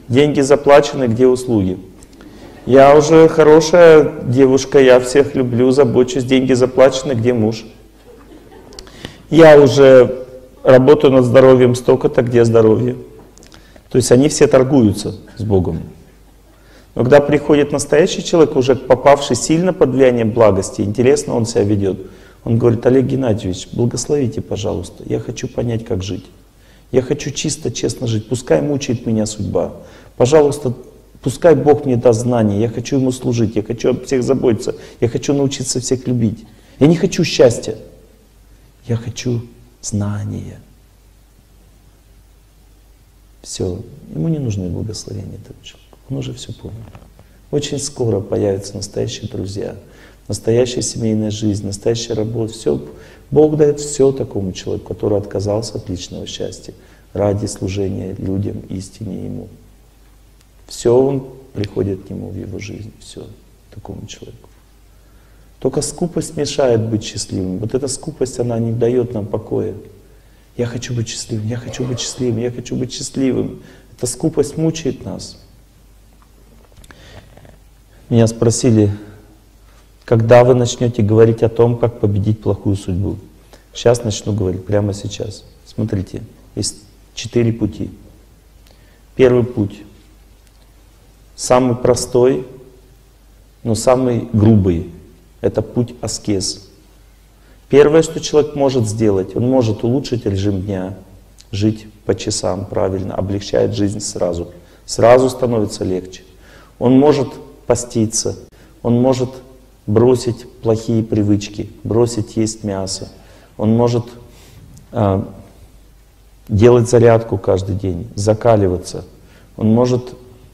Деньги заплачены, где услуги? Я уже хорошая девушка, я всех люблю, забочусь, деньги заплачены, где муж? Я уже работаю над здоровьем столько-то, где здоровье? То есть они все торгуются с Богом. Но когда приходит настоящий человек, уже попавший сильно под влияние благости, интересно он себя ведет. Он говорит: Олег Геннадьевич, благословите, пожалуйста, я хочу понять, как жить. Я хочу чисто, честно жить, пускай мучает меня судьба. Пожалуйста, пускай Бог мне даст знания, я хочу Ему служить, я хочу об всех заботиться, я хочу научиться всех любить. Я не хочу счастья, я хочу знания. Все, ему не нужны благословения этого человека, он уже все понял. Очень скоро появятся настоящие друзья, настоящая семейная жизнь, настоящая работа. Все, Бог дает все такому человеку, который отказался от личного счастья ради служения людям, истине Ему. Все он приходит к Нему в его жизнь, все такому человеку. Только скупость мешает быть счастливым. Вот эта скупость, она не дает нам покоя. Я хочу быть счастливым, я хочу быть счастливым, я хочу быть счастливым. Эта скупость мучает нас. Меня спросили, когда вы начнете говорить о том, как победить плохую судьбу? Сейчас начну говорить, прямо сейчас. Смотрите, есть 4 пути. Первый путь, самый простой, но самый грубый, это путь аскез. Первое, что человек может сделать, он может улучшить режим дня, жить по часам правильно, облегчает жизнь сразу. Сразу становится легче. Он может поститься, он может бросить плохие привычки, бросить есть мясо. Он может делать зарядку каждый день, закаливаться. Он может...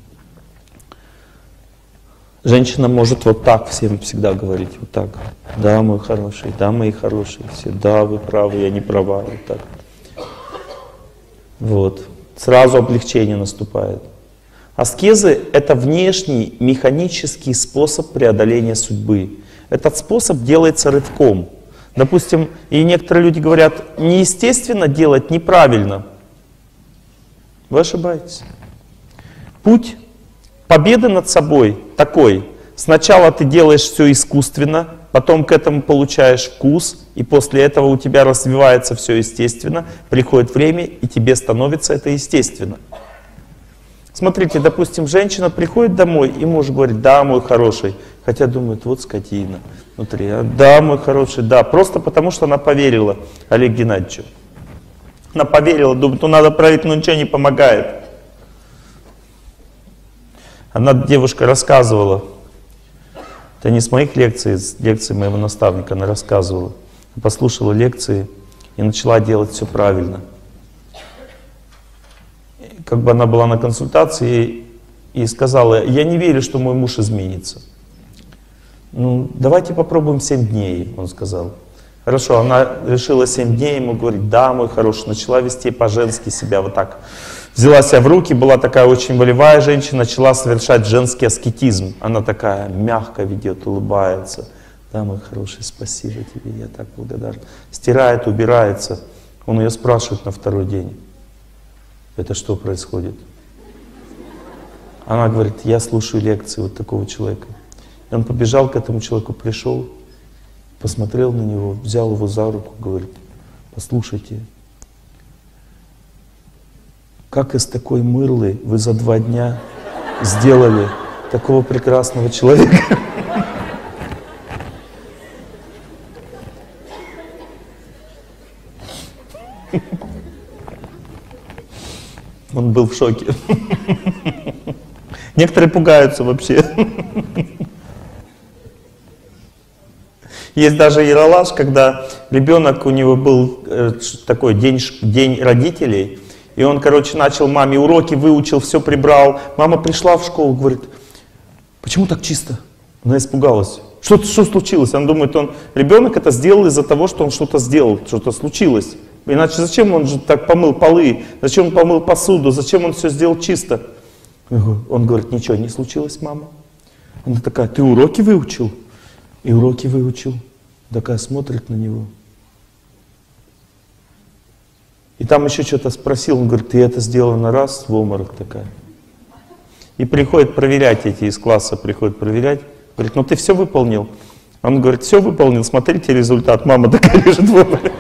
Женщина может вот так всем всегда говорить, вот так. Да, мой хороший, да, мои хорошие, все, да, вы правы, я не права, вот так. Вот. Сразу облегчение наступает. Аскезы — это внешний механический способ преодоления судьбы. Этот способ делается рывком. Допустим, и некоторые люди говорят, неестественно делать неправильно. Вы ошибаетесь. Путь победы над собой такой. Сначала ты делаешь все искусственно, потом к этому получаешь вкус, и после этого у тебя развивается все естественно, приходит время, и тебе становится это естественно. Смотрите, допустим, женщина приходит домой, и муж говорит: да, мой хороший, хотя думает: вот скотина внутри, да, мой хороший, да, просто потому что она поверила Олегу Геннадьевичу. Она поверила, думает: ну надо проверить, но ничего не помогает. Одна девушка рассказывала, это не с моих лекций, с лекций моего наставника, она рассказывала, послушала лекции и начала делать все правильно. Как бы она была на консультации и сказала: я не верю, что мой муж изменится. Ну, давайте попробуем 7 дней, он сказал. Хорошо, она решила 7 дней ему говорить: да, мой хороший, начала вести по-женски себя вот так. Взяла себя в руки, была такая очень волевая женщина, начала совершать женский аскетизм. Она такая мягко ведет, улыбается. Да, мой хороший, спасибо тебе, я так благодарна. Стирает, убирается. Он ее спрашивает на 2-й день: это что происходит? Она говорит: я слушаю лекции вот такого человека. И он побежал к этому человеку, пришел, посмотрел на него, взял его за руку, говорит: послушайте, как из такой мырлы вы за 2 дня сделали такого прекрасного человека? Он был в шоке. Некоторые пугаются вообще. Есть даже ералаш, когда ребенок, у него был такой день родителей, и он, короче, начал маме уроки, выучил, все прибрал. Мама пришла в школу, говорит: почему так чисто? Она испугалась. Что случилось? Она думает, ребенок это сделал из-за того, что он что-то сделал, что-то случилось. Иначе зачем он же так помыл полы, зачем он помыл посуду, зачем он все сделал чисто? Он говорит: ничего не случилось, мама. Она такая: ты уроки выучил? И уроки выучил. Такая смотрит на него. И там еще что-то спросил, он говорит: ты это сделала на раз, в обморок такая. И приходят проверять эти из класса, приходят проверять. Говорит, ну ты все выполнил? Он говорит, все выполнил, смотрите результат. Мама такая лежит в обмороке.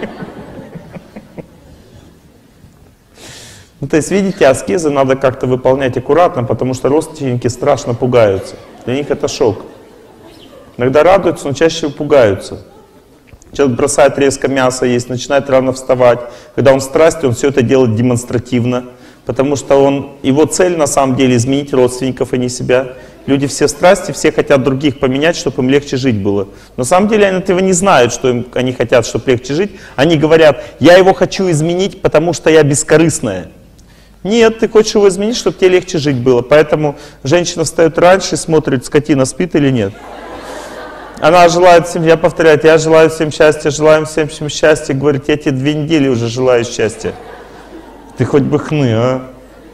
Ну, то есть, видите, аскезы надо как-то выполнять аккуратно, потому что родственники страшно пугаются. Для них это шок. Иногда радуются, но чаще пугаются. Человек бросает резко мясо есть, начинает рано вставать. Когда он в страсти, он все это делает демонстративно, потому что его цель на самом деле изменить родственников, а не себя. Люди все в страсти, все хотят других поменять, чтобы им легче жить было. На самом деле они этого не знают, что они хотят, чтобы легче жить. Они говорят, я его хочу изменить, потому что я бескорыстная. Нет, ты хочешь его изменить, чтобы тебе легче жить было. Поэтому женщина встает раньше и смотрит, скотина спит или нет. Она желает всем, я повторяю, я желаю всем счастья, желаем всем счастья. Говорит, я тебе 2 недели уже желаю счастья. Ты хоть бы хны, а?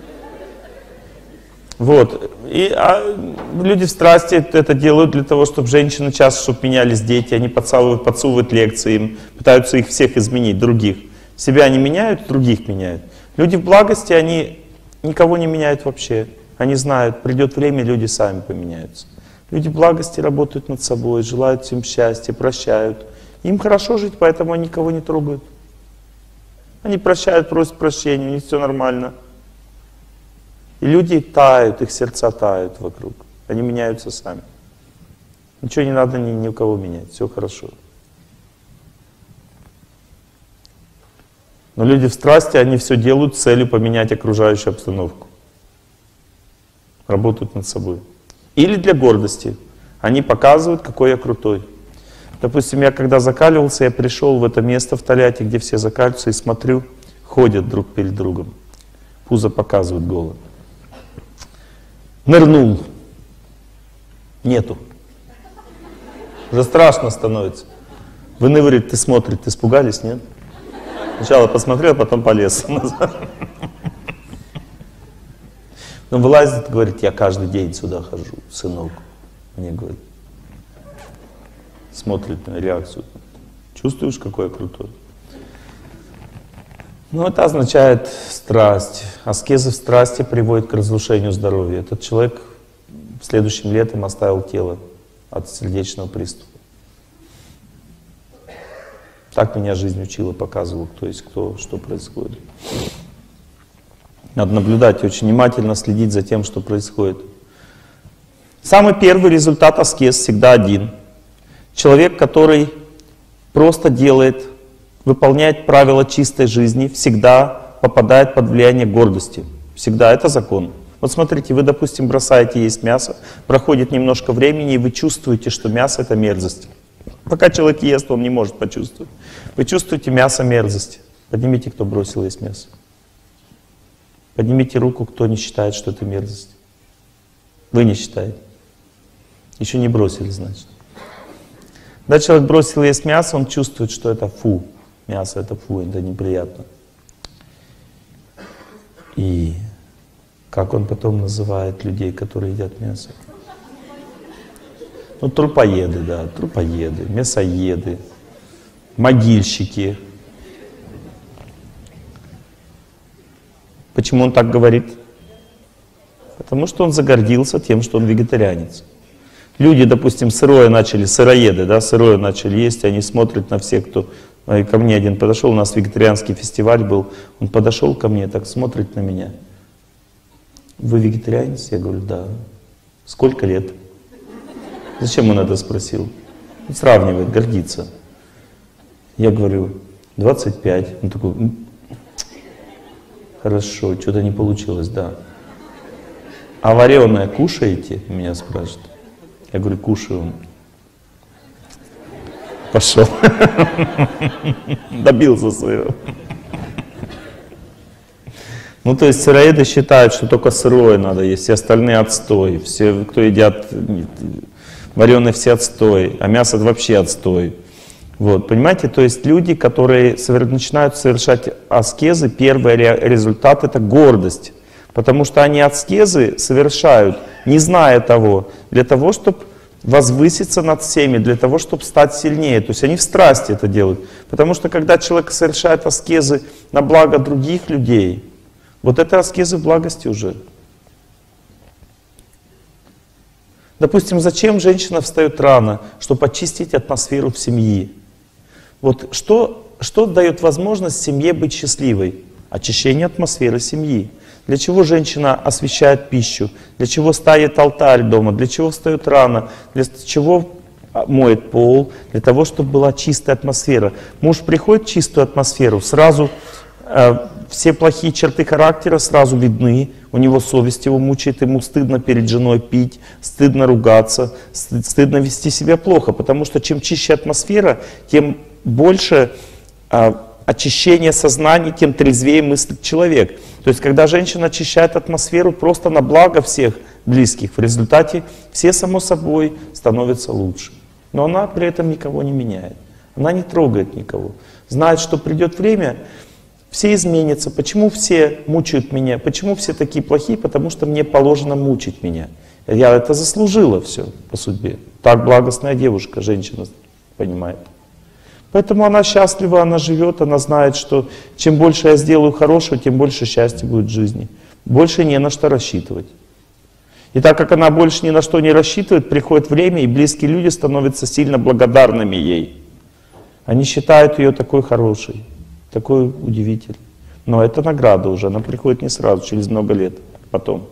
Вот. Люди в страсти это делают для того, чтобы женщины часто, чтобы менялись дети. Они подсовывают лекции им, пытаются их всех изменить, других. Себя не меняют, других меняют. Люди в благости, они никого не меняют вообще. Они знают, придет время, люди сами поменяются. Люди в благости работают над собой, желают всем счастья, прощают. Им хорошо жить, поэтому они никого не трогают. Они прощают, просят прощения, у них все нормально. И люди тают, их сердца тают вокруг. Они меняются сами. Ничего не надо ни у кого менять, все хорошо. Но люди в страсти, они все делают с целью поменять окружающую обстановку. Работают над собой. Или для гордости. Они показывают, какой я крутой. Допустим, я когда закаливался, я пришел в это место в Тольятти, где все закаливаются, и смотрю, ходят друг перед другом. Пузо показывают голо. Нырнул. Нету. Уже страшно становится. Выныривает, ты смотришь, ты испугались, нет? Сначала посмотрел, потом полез назад. Он вылазит и говорит, я каждый день сюда хожу, сынок. Мне говорит, смотрит на реакцию. Чувствуешь, какой я крутой? Ну, это означает страсть. Аскезы в страсти приводят к разрушению здоровья. Этот человек следующим летом оставил тело от сердечного приступа. Так меня жизнь учила, показывала, кто есть кто, что происходит. Надо наблюдать, очень внимательно следить за тем, что происходит. Самый первый результат аскез всегда один. Человек, который просто выполняет правила чистой жизни, всегда попадает под влияние гордости. Всегда, это закон. Вот смотрите, вы, допустим, бросаете есть мясо, проходит немножко времени, и вы чувствуете, что мясо — это мерзость. Пока человек ест, он не может почувствовать. Вы чувствуете мясо — мерзость. Поднимите, кто бросил есть мясо. Поднимите руку, кто не считает, что это мерзость. Вы не считаете. Еще не бросили, значит. Когда человек бросил есть мясо, он чувствует, что это фу. Мясо — это фу, это неприятно. И как он потом называет людей, которые едят мясо? Ну, трупоеды, да, трупоеды, мясоеды, могильщики. Почему он так говорит? Потому что он загордился тем, что он вегетарианец. Люди, допустим, сыроеды, да, сырое начали есть, они смотрят на всех, кто... Ко мне один подошел, у нас вегетарианский фестиваль был, он подошел ко мне, так смотрит на меня. Вы вегетарианец? Я говорю, да. Сколько лет? Зачем он это спросил? Он сравнивает, гордится. Я говорю, 25. Он такой, хорошо, что-то не получилось, да. А вареное кушаете? Меня спрашивают. Я говорю, кушаю. Пошел. Добился своего. Ну, то есть сыроеды считают, что только сырое надо есть, все остальные отстой. Все, кто едят вареные, все отстой, а мясо вообще отстой. Вот, понимаете, то есть люди, которые начинают совершать аскезы, первый результат — это гордость. Потому что они аскезы совершают, не зная того, для того, чтобы возвыситься над всеми, для того, чтобы стать сильнее. То есть они в страсти это делают. Потому что когда человек совершает аскезы на благо других людей, вот это аскезы благости уже. Допустим, зачем женщина встает рано? Чтобы очистить атмосферу в семье. Вот что дает возможность семье быть счастливой? Очищение атмосферы семьи. Для чего женщина освещает пищу? Для чего ставит алтарь дома? Для чего встает рано? Для чего моет пол? Для того, чтобы была чистая атмосфера. Муж приходит в чистую атмосферу, сразу все плохие черты характера сразу видны. У него совесть его мучает, ему стыдно перед женой пить, стыдно ругаться, стыдно вести себя плохо. Потому что чем чище атмосфера, тем больше очищение сознания, тем трезвее мыслит человек. То есть, когда женщина очищает атмосферу просто на благо всех близких, в результате все, само собой, становятся лучше. Но она при этом никого не меняет. Она не трогает никого. Знает, что придет время, все изменятся. Почему все мучают меня? Почему все такие плохие? Потому что мне положено мучить меня. Я это заслужила все по судьбе. Так благостная девушка, женщина понимает. Поэтому она счастлива, она живет, она знает, что чем больше я сделаю хорошего, тем больше счастья будет в жизни. Больше не на что рассчитывать. И так как она больше ни на что не рассчитывает, приходит время, и близкие люди становятся сильно благодарными ей. Они считают ее такой хорошей, такой удивительной. Но это награда уже, она приходит не сразу, через много лет потом.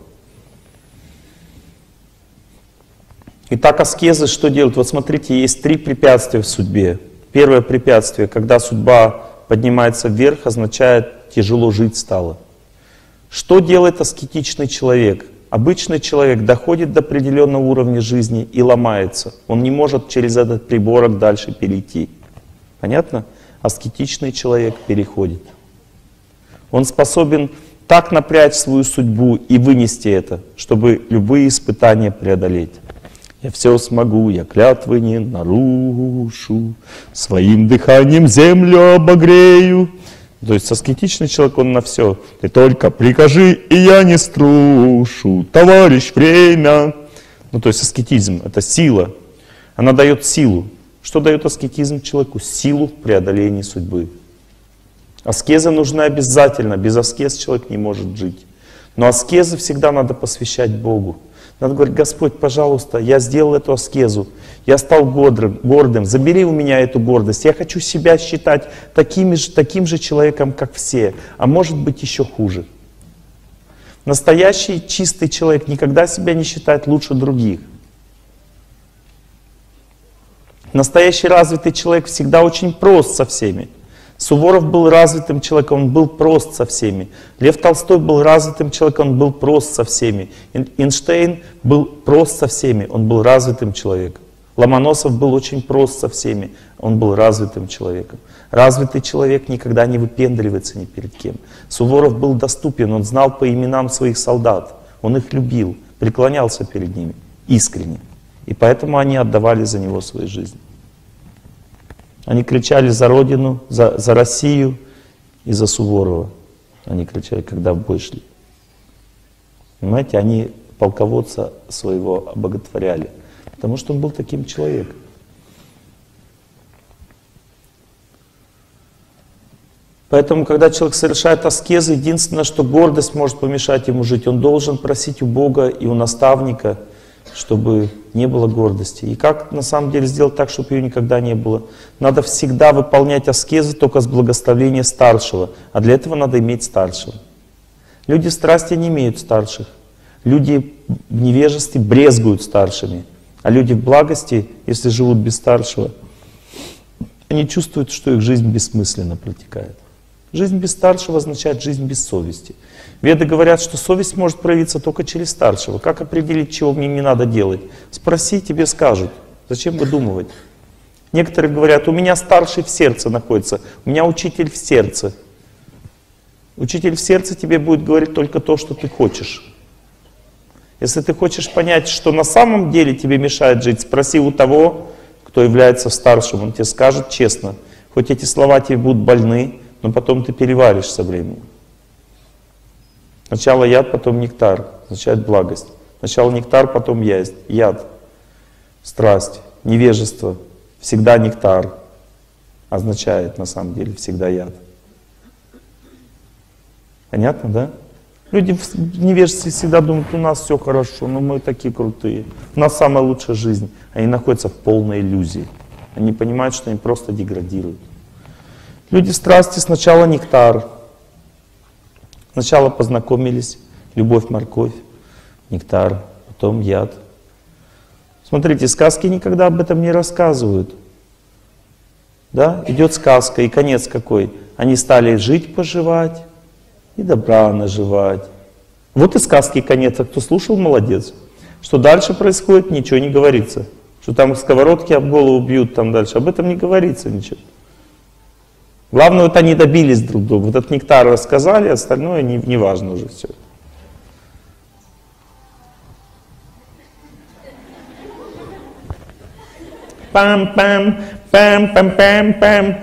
Итак, аскезы что делают? Вот смотрите, есть 3 препятствия в судьбе. Первое препятствие, когда судьба поднимается вверх, означает тяжело жить стало. Что делает аскетичный человек? Обычный человек доходит до определенного уровня жизни и ломается. Он не может через этот приборок дальше перейти. Понятно? Аскетичный человек переходит. Он способен так напрячь свою судьбу и вынести это, чтобы любые испытания преодолеть. Я все смогу, я клятвы не нарушу, своим дыханием землю обогрею. То есть аскетичный человек, он на все. Ты только прикажи, и я не струшу, товарищ, время. Ну, то есть аскетизм — это сила. Она дает силу. Что дает аскетизм человеку? Силу в преодолении судьбы. Аскеза нужна обязательно. Без аскез человек не может жить. Но аскезы всегда надо посвящать Богу. Надо говорить: Господь, пожалуйста, я сделал эту аскезу, я стал гордым, забери у меня эту гордость. Я хочу себя считать таким же человеком, как все, а может быть еще хуже. Настоящий чистый человек никогда себя не считает лучше других. Настоящий развитый человек всегда очень прост со всеми. Суворов был развитым человеком, он был прост со всеми. Лев Толстой был развитым человеком, он был прост со всеми. Эйнштейн был прост со всеми, он был развитым человеком. Ломоносов был очень прост со всеми, он был развитым человеком. Развитый человек никогда не выпендривается ни перед кем. Суворов был доступен, он знал по именам своих солдат, он их любил, преклонялся перед ними искренне. И поэтому они отдавали за него свою жизнь. Они кричали за Родину, за Россию и за Суворова. Они кричали, когда в бой шли. Понимаете, они полководца своего обоготворяли, потому что он был таким человеком. Поэтому, когда человек совершает аскезы, единственное, что гордость может помешать ему жить, он должен просить у Бога и у наставника, чтобы не было гордости. И как на самом деле сделать так, чтобы ее никогда не было? Надо всегда выполнять аскезы только с благословения старшего. А для этого надо иметь старшего. Люди в страсти не имеют старших. Люди в невежестве брезгуют старшими. А люди в благости, если живут без старшего, они чувствуют, что их жизнь бессмысленно протекает. Жизнь без старшего означает жизнь без совести. Веды говорят, что совесть может проявиться только через старшего. Как определить, чего мне не надо делать? Спроси, тебе скажут. Зачем выдумывать? Некоторые говорят: у меня старший в сердце находится, у меня учитель в сердце. Учитель в сердце тебе будет говорить только то, что ты хочешь. Если ты хочешь понять, что на самом деле тебе мешает жить, спроси у того, кто является старшим, он тебе скажет честно. Хоть эти слова тебе будут больны, но потом ты переваришь со временем. Сначала яд, потом нектар, означает благость. Сначала нектар, потом яд. Страсть, невежество, всегда нектар, означает на самом деле всегда яд. Понятно, да? Люди в невежестве всегда думают, у нас все хорошо, но мы такие крутые. У нас самая лучшая жизнь. Они находятся в полной иллюзии. Они понимают, что они просто деградируют. Люди в страсти сначала нектар. Сначала познакомились, любовь, морковь, нектар, потом яд. Смотрите, сказки никогда об этом не рассказывают. Да? Идет сказка, и конец какой? Они стали жить-поживать и добра наживать. Вот и сказки конец. А кто слушал, молодец. Что дальше происходит, ничего не говорится. Что там сковородки об голову бьют там дальше. Об этом не говорится ничего. Главное, вот они добились друг друга. Вот этот нектар рассказали, остальное не важно уже все. Пам-пам, пам-пам-пам-пам.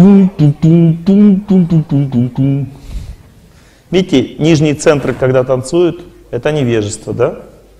Тум-тум-тум-тум-тум-тум-тум-тум. Видите, нижние центры, когда танцуют, это невежество, да?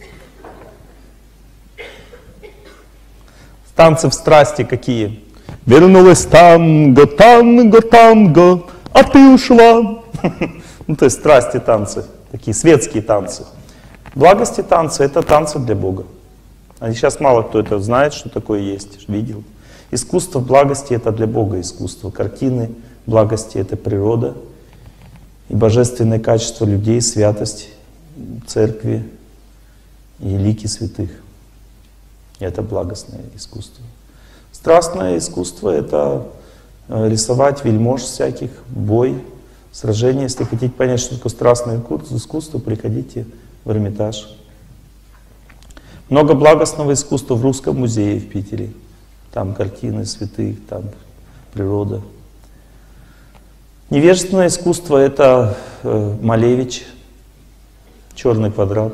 Танцы в страсти какие? Вернулась танго, танго, танго, а ты ушла. Ну, то есть страсти танцы, такие светские танцы. Благости танцы — это танцы для Бога. А сейчас мало кто это знает, что такое есть, видел. Искусство благости — это для Бога искусство. Картины благости — это природа. И божественное качество людей, святость церкви и лики святых. И это благостное искусство. Страстное искусство — это рисовать вельмож всяких, бой, сражения. Если хотите понять, что такое страстное искусство, приходите в Эрмитаж. Много благостного искусства в Русском музее в Питере. Там картины святых, там природа. Невежественное искусство — это Малевич, черный квадрат.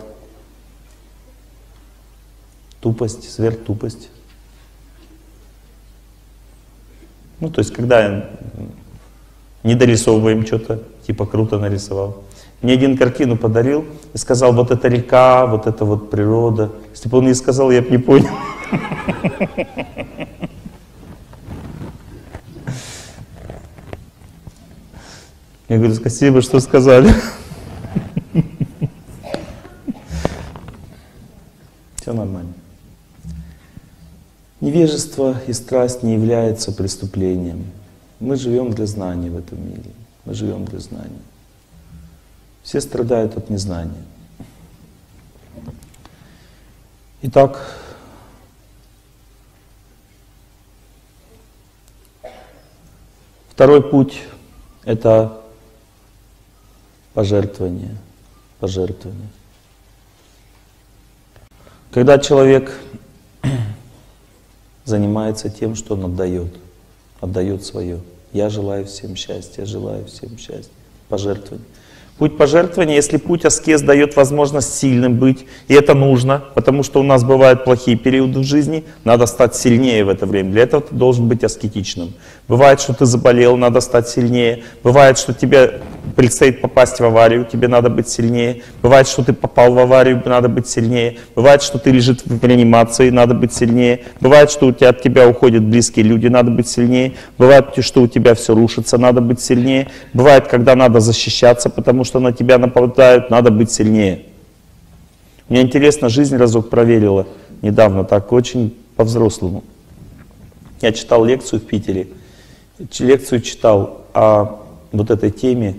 Тупость, сверхтупость. Ну, то есть, когда не дорисовываем что-то, типа круто нарисовал. Мне один картину подарил и сказал, вот это река, вот это вот природа. Если бы он не сказал, я бы не понял. Я говорю, спасибо, что сказали. Все нормально. Невежество и страсть не являются преступлением. Мы живем для знаний в этом мире. Мы живем для знаний. Все страдают от незнания. Итак, второй путь — это пожертвование. Пожертвование. Когда человек занимается тем, что он отдает свое. Я желаю всем счастья, я желаю всем счастья. Пожертвование. Путь пожертвования, если путь аскез дает возможность сильным быть, и это нужно, потому что у нас бывают плохие периоды в жизни, надо стать сильнее в это время. Для этого ты должен быть аскетичным. Бывает, что ты заболел, надо стать сильнее. Бывает, что тебе предстоит попасть в аварию, тебе надо быть сильнее. Бывает, что ты попал в аварию, надо быть сильнее. Бывает, что ты лежит в реанимации, надо быть сильнее. Бывает, что от тебя уходят близкие люди, надо быть сильнее. Бывает, что у тебя все рушится, надо быть сильнее. Бывает, когда надо защищаться, потому что на тебя нападают, надо быть сильнее. Мне интересно, жизнь разок проверила недавно, так очень по-взрослому. Я читал лекцию в Питере, лекцию читал о вот этой теме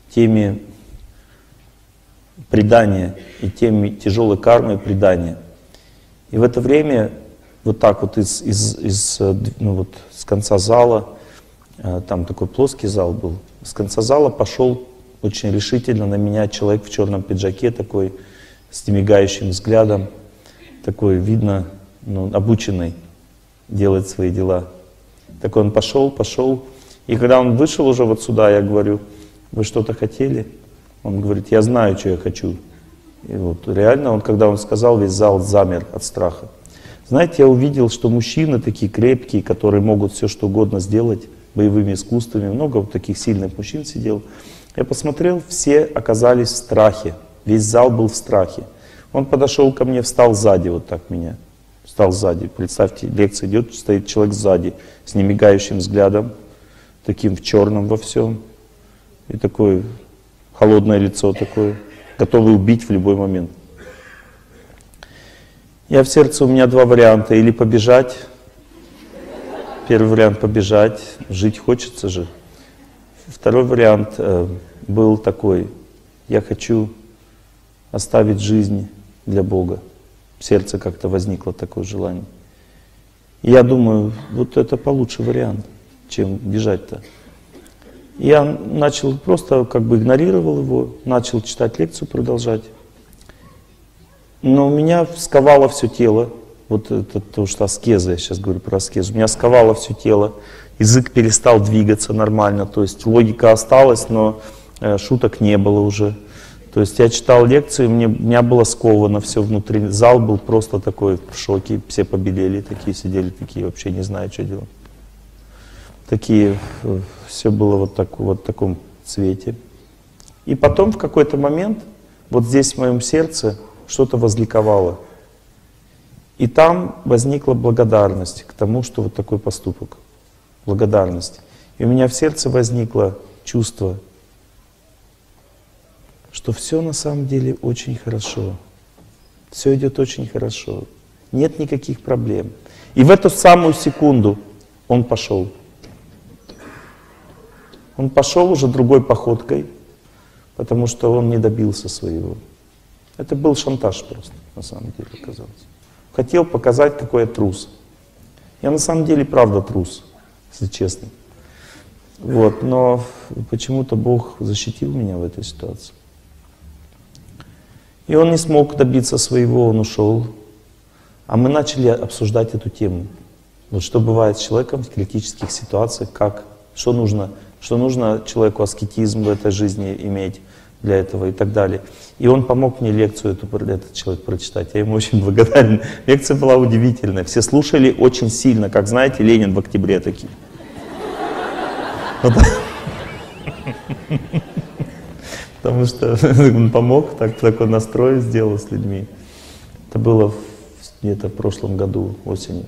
предания и теме тяжелой кармы и предания. И в это время вот так вот с конца зала, там такой плоский зал был, с конца зала пошел очень решительно на меня человек в черном пиджаке, такой с немигающим взглядом, такой, видно, обученный, делать свои дела. Так он пошел, и когда он вышел уже вот сюда, я говорю, вы что-то хотели? Он говорит, я знаю, что я хочу. И вот реально, когда он сказал, весь зал замер от страха. Знаете, я увидел, что мужчины такие крепкие, которые могут все что угодно сделать боевыми искусствами, много вот таких сильных мужчин сидел. Я посмотрел, все оказались в страхе, весь зал был в страхе. Он подошел ко мне, встал сзади, вот так меня, встал сзади. Представьте, лекция идет, стоит человек сзади, с немигающим взглядом, таким в черном во всем, и такое холодное лицо такое. готовый убить в любой момент. Я в сердце, у меня два варианта. Или побежать. Первый вариант — побежать. Жить хочется же. Второй вариант был такой. Я хочу оставить жизнь для Бога. В сердце как-то возникло такое желание. И я думаю, вот это получше вариант, чем бежать-то. Я начал просто как бы игнорировал его, начал читать лекцию, продолжать. Но меня сковало все тело. Вот это то, что аскеза, я сейчас говорю про аскезу. Меня сковало все тело. Язык перестал двигаться нормально. То есть логика осталась, но шуток не было уже. То есть я читал лекции, меня было сковано все внутри. Зал был просто такой в шоке. Все побелели, такие сидели, такие вообще не знаю, что делать. Такие, все было вот в таком цвете. И потом в какой-то момент, вот здесь в моем сердце, что-то возликовало. И там возникла благодарность к тому, что вот такой поступок. Благодарность. И у меня в сердце возникло чувство, что все на самом деле очень хорошо. Все идет очень хорошо. Нет никаких проблем. И в эту самую секунду он пошел. Он пошел уже другой походкой, потому что он не добился своего. Это был шантаж просто, на самом деле, оказалось. Хотел показать, какой я трус. Я на самом деле правда трус, если честно. Вот, но почему-то Бог защитил меня в этой ситуации. И он не смог добиться своего, он ушел. А мы начали обсуждать эту тему. Вот что бывает с человеком в критических ситуациях, что нужно человеку аскетизм в этой жизни иметь для этого и так далее. И он помог мне лекцию этот человек прочитать. Я ему очень благодарен. Лекция была удивительная. Все слушали очень сильно, как знаете, Ленин в октябре такие. Потому что он помог, такой настрой сделал с людьми. Это было где-то в прошлом году, осенью.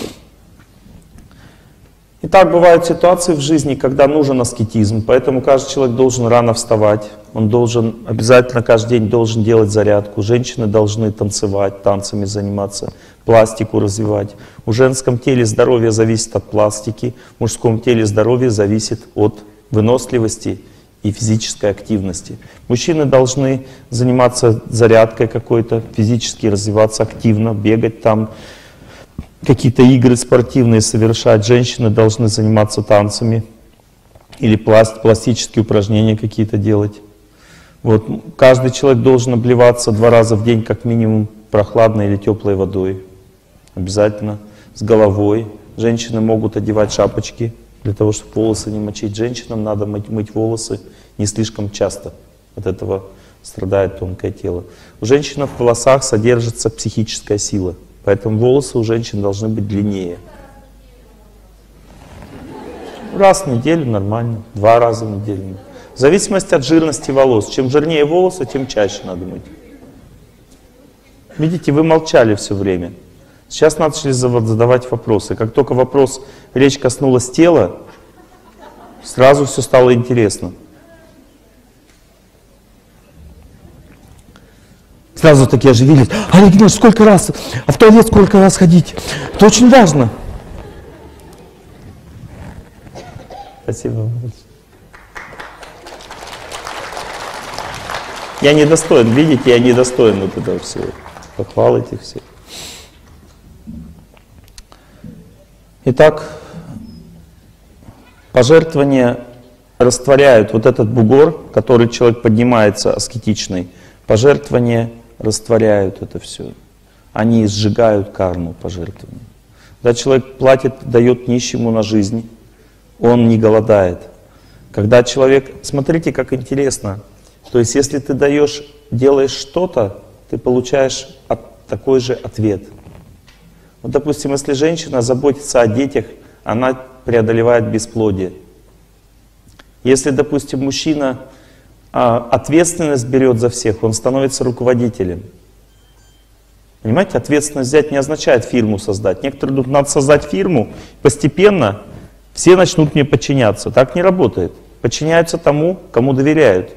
Итак, бывают ситуации в жизни, когда нужен аскетизм, поэтому каждый человек должен рано вставать, он должен обязательно каждый день должен делать зарядку, женщины должны танцевать, танцами заниматься, пластику развивать. В женском теле здоровье зависит от пластики, в мужском теле здоровье зависит от выносливости и физической активности. Мужчины должны заниматься зарядкой какой-то, физически развиваться активно, бегать там, какие-то игры спортивные совершать. Женщины должны заниматься танцами или пластические упражнения какие-то делать. Вот. Каждый человек должен обливаться 2 раза в день как минимум прохладной или теплой водой. Обязательно. С головой. Женщины могут одевать шапочки для того, чтобы волосы не мочить. Женщинам надо мыть волосы не слишком часто. От этого страдает тонкое тело. У женщин в волосах содержится психическая сила. Поэтому волосы у женщин должны быть длиннее. Раз в неделю нормально, 2 раза в неделю. В зависимости от жирности волос. Чем жирнее волосы, тем чаще надо мыть. Видите, вы молчали все время. Сейчас начали задавать вопросы. Как только речь коснулась тела, сразу все стало интересно. Сразу такие оживились. Олег Геннадьевич, сколько раз? А в туалет сколько раз ходить? Это очень важно. Спасибо. Я недостоин, видите, я недостоин вот этого всего. Похвал этих всех. Итак, пожертвования растворяют вот этот бугор, который человек поднимается аскетичный. Пожертвования растворяют это все. Они сжигают карму пожертвований. Когда человек платит, дает нищему на жизнь, он не голодает. Когда человек... Смотрите, как интересно. То есть, если ты делаешь что-то, ты получаешь такой же ответ. Вот, допустим, если женщина заботится о детях, она преодолевает бесплодие. Если, допустим, мужчина ответственность берет за всех, он становится руководителем. Понимаете, ответственность взять не означает фирму создать. Некоторые думают, надо создать фирму, постепенно все начнут мне подчиняться. Так не работает. Подчиняются тому, кому доверяют.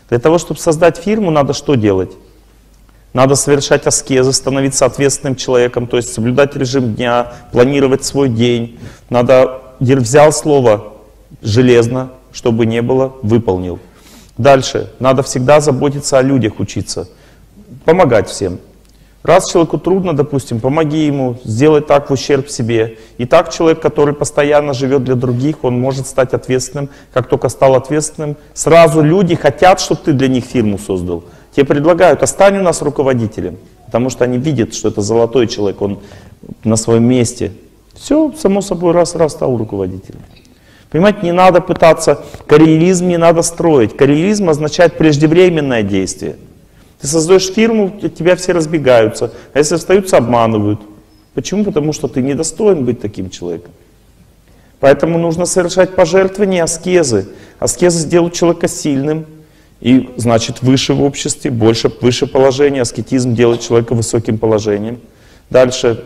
Для того, чтобы создать фирму, надо что делать? Надо совершать аскезы, становиться ответственным человеком, то есть соблюдать режим дня, планировать свой день. Надо, взял слово железно, чтобы не было, выполнил. Дальше, надо всегда заботиться о людях, учиться, помогать всем. Раз человеку трудно, допустим, помоги ему, сделай так в ущерб себе. И так человек, который постоянно живет для других, он может стать ответственным. Как только стал ответственным, сразу люди хотят, чтобы ты для них фирму создал. Тебе предлагают, стань у нас руководителем. Потому что они видят, что это золотой человек, он на своем месте. Все, само собой, раз стал руководителем. Понимаете, не надо пытаться, карьеризм не надо строить. Карьеризм означает преждевременное действие. Ты создаешь фирму, тебя все разбегаются, а если остаются, обманывают. Почему? Потому что ты недостоин быть таким человеком. Поэтому нужно совершать пожертвования, аскезы. Аскезы сделают человека сильным, и значит выше в обществе, выше положение. Аскетизм делает человека высоким положением. Дальше.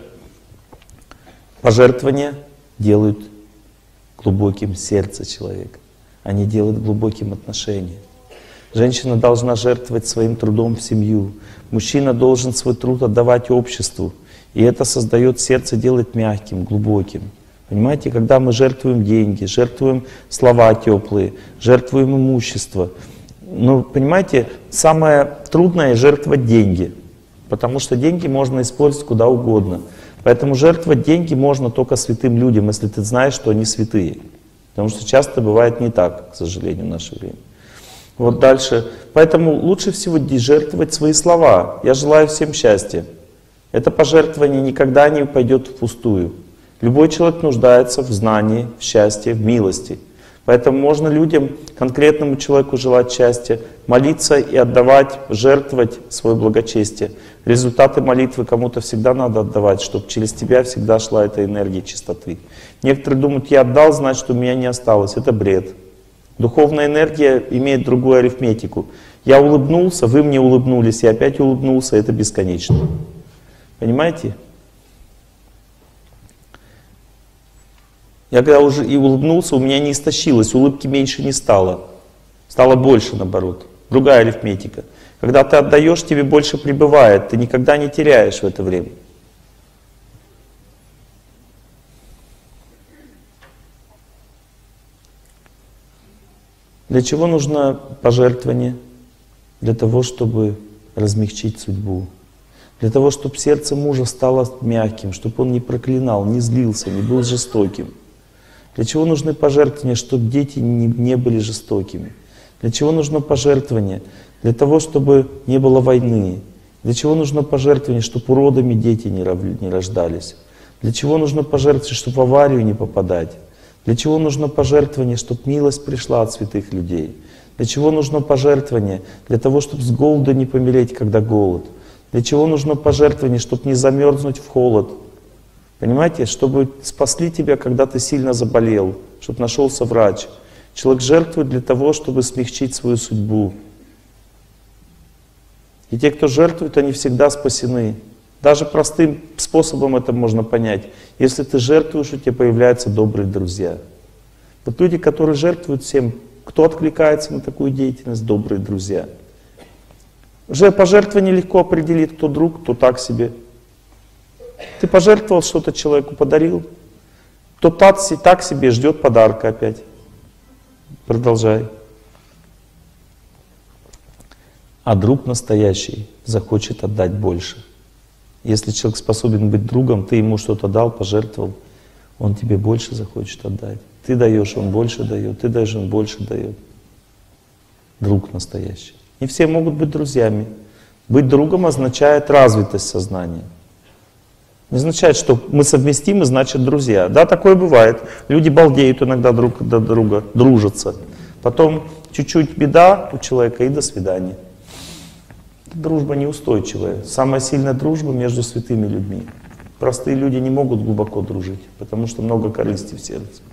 Пожертвования делают глубоким сердце человека. Они делают глубоким отношения. Женщина должна жертвовать своим трудом в семью. Мужчина должен свой труд отдавать обществу. И это создает сердце, делает мягким, глубоким. Понимаете, когда мы жертвуем деньги, жертвуем слова теплые, жертвуем имущество. Ну, понимаете, самое трудное — жертвовать деньги. Потому что деньги можно использовать куда угодно. Поэтому жертвовать деньги можно только святым людям, если ты знаешь, что они святые. Потому что часто бывает не так, к сожалению, в наше время. Вот дальше. Поэтому лучше всего жертвовать свои слова. Я желаю всем счастья. Это пожертвование никогда не пойдет впустую. Любой человек нуждается в знании, в счастье, в милости. Поэтому можно людям, конкретному человеку желать счастья, молиться и отдавать, жертвовать свое благочестие. Результаты молитвы кому-то всегда надо отдавать, чтобы через тебя всегда шла эта энергия чистоты. Некоторые думают, я отдал, значит, у меня не осталось. Это бред. Духовная энергия имеет другую арифметику. Я улыбнулся, вы мне улыбнулись, я опять улыбнулся, это бесконечно. Понимаете? Я когда уже и улыбнулся, у меня не истощилось, улыбки меньше не стало. Стало больше, наоборот. Другая арифметика. Когда ты отдаешь, тебе больше прибывает, ты никогда не теряешь в это время. Для чего нужно пожертвование? Для того, чтобы размягчить судьбу. Для того, чтобы сердце мужа стало мягким, чтобы он не проклинал, не злился, не был жестоким. Для чего нужны пожертвования? Чтобы дети не были жестокими. Для чего нужно пожертвование? Для того, чтобы не было войны. Для чего нужно пожертвование? Чтобы уродами дети не рождались. Для чего нужно пожертвование? Чтобы в аварию не попадать. Для чего нужно пожертвование? Чтобы милость пришла от святых людей. Для чего нужно пожертвование? Для того, чтобы с голоду не помереть, когда голод. Для чего нужно пожертвование? Чтобы не замерзнуть в холод. Понимаете? Чтобы спасли тебя, когда ты сильно заболел. Чтобы нашелся врач. Человек жертвует для того, чтобы смягчить свою судьбу. И те, кто жертвует, они всегда спасены. Даже простым способом это можно понять. Если ты жертвуешь, у тебя появляются добрые друзья. Вот люди, которые жертвуют всем, кто откликается на такую деятельность? Добрые друзья. Уже пожертвование легко определить, кто друг, кто так себе. Ты пожертвовал что-то человеку, подарил, тот так себе ждет подарка опять. Продолжай. А друг настоящий захочет отдать больше. Если человек способен быть другом, ты ему что-то дал, пожертвовал, он тебе больше захочет отдать. Ты даешь, он больше дает, ты даешь, он больше дает. Друг настоящий. Не все могут быть друзьями. Быть другом означает развитость сознания. Не означает, что мы совместимы, значит друзья. Да, такое бывает. Люди балдеют иногда друг до друга, дружатся. Потом чуть-чуть беда у человека и до свидания. Дружба неустойчивая. Самая сильная дружба между святыми людьми. Простые люди не могут глубоко дружить, потому что много корысти в сердце.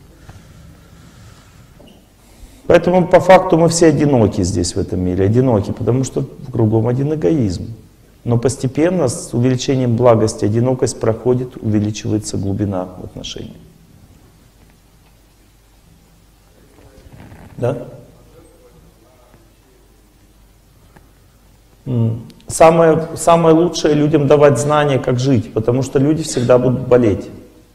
Поэтому по факту мы все одиноки здесь, в этом мире. Одиноки, потому что кругом один эгоизм. Но постепенно с увеличением благости одинокость проходит, увеличивается глубина в отношениях. Да? Самое лучшее людям давать знания, как жить, потому что люди всегда будут болеть.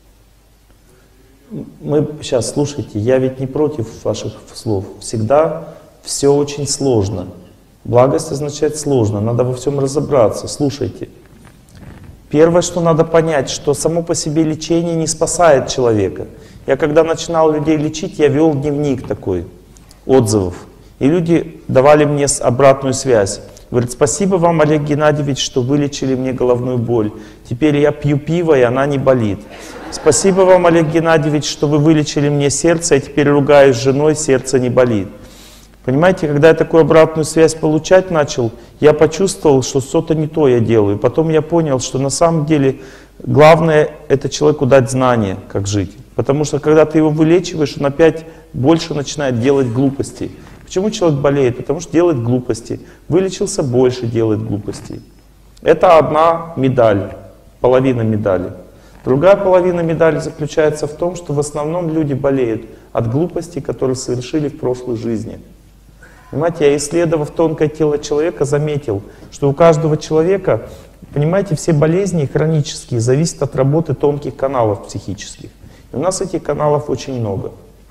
Сейчас, слушайте, я ведь не против ваших слов. Всегда все очень сложно. Благость означает сложно, надо во всем разобраться. Слушайте. Первое, что надо понять, что само по себе лечение не спасает человека. Я когда начинал людей лечить, я вел дневник такой, отзывов. И люди давали мне обратную связь. Говорят: спасибо вам, Олег Геннадьевич, что вылечили мне головную боль. Теперь я пью пиво, и она не болит. Спасибо вам, Олег Геннадьевич, что вы вылечили мне сердце, я теперь ругаюсь с женой, сердце не болит. Понимаете, когда я такую обратную связь получать начал, я почувствовал, что что-то не то я делаю. Потом я понял, что на самом деле главное — это человеку дать знания, как жить. Потому что когда ты его вылечиваешь, он опять больше начинает делать глупостей. Почему человек болеет? Потому что делает глупости. Вылечился, больше делает глупостей. Это одна медаль, половина медали. Другая половина медали заключается в том, что в основном люди болеют от глупостей, которые совершили в прошлой жизни. Понимаете, я, исследовав тонкое тело человека, заметил, что у каждого человека, понимаете, все болезни хронические зависят от работы тонких каналов психических. И у нас этих каналов очень много.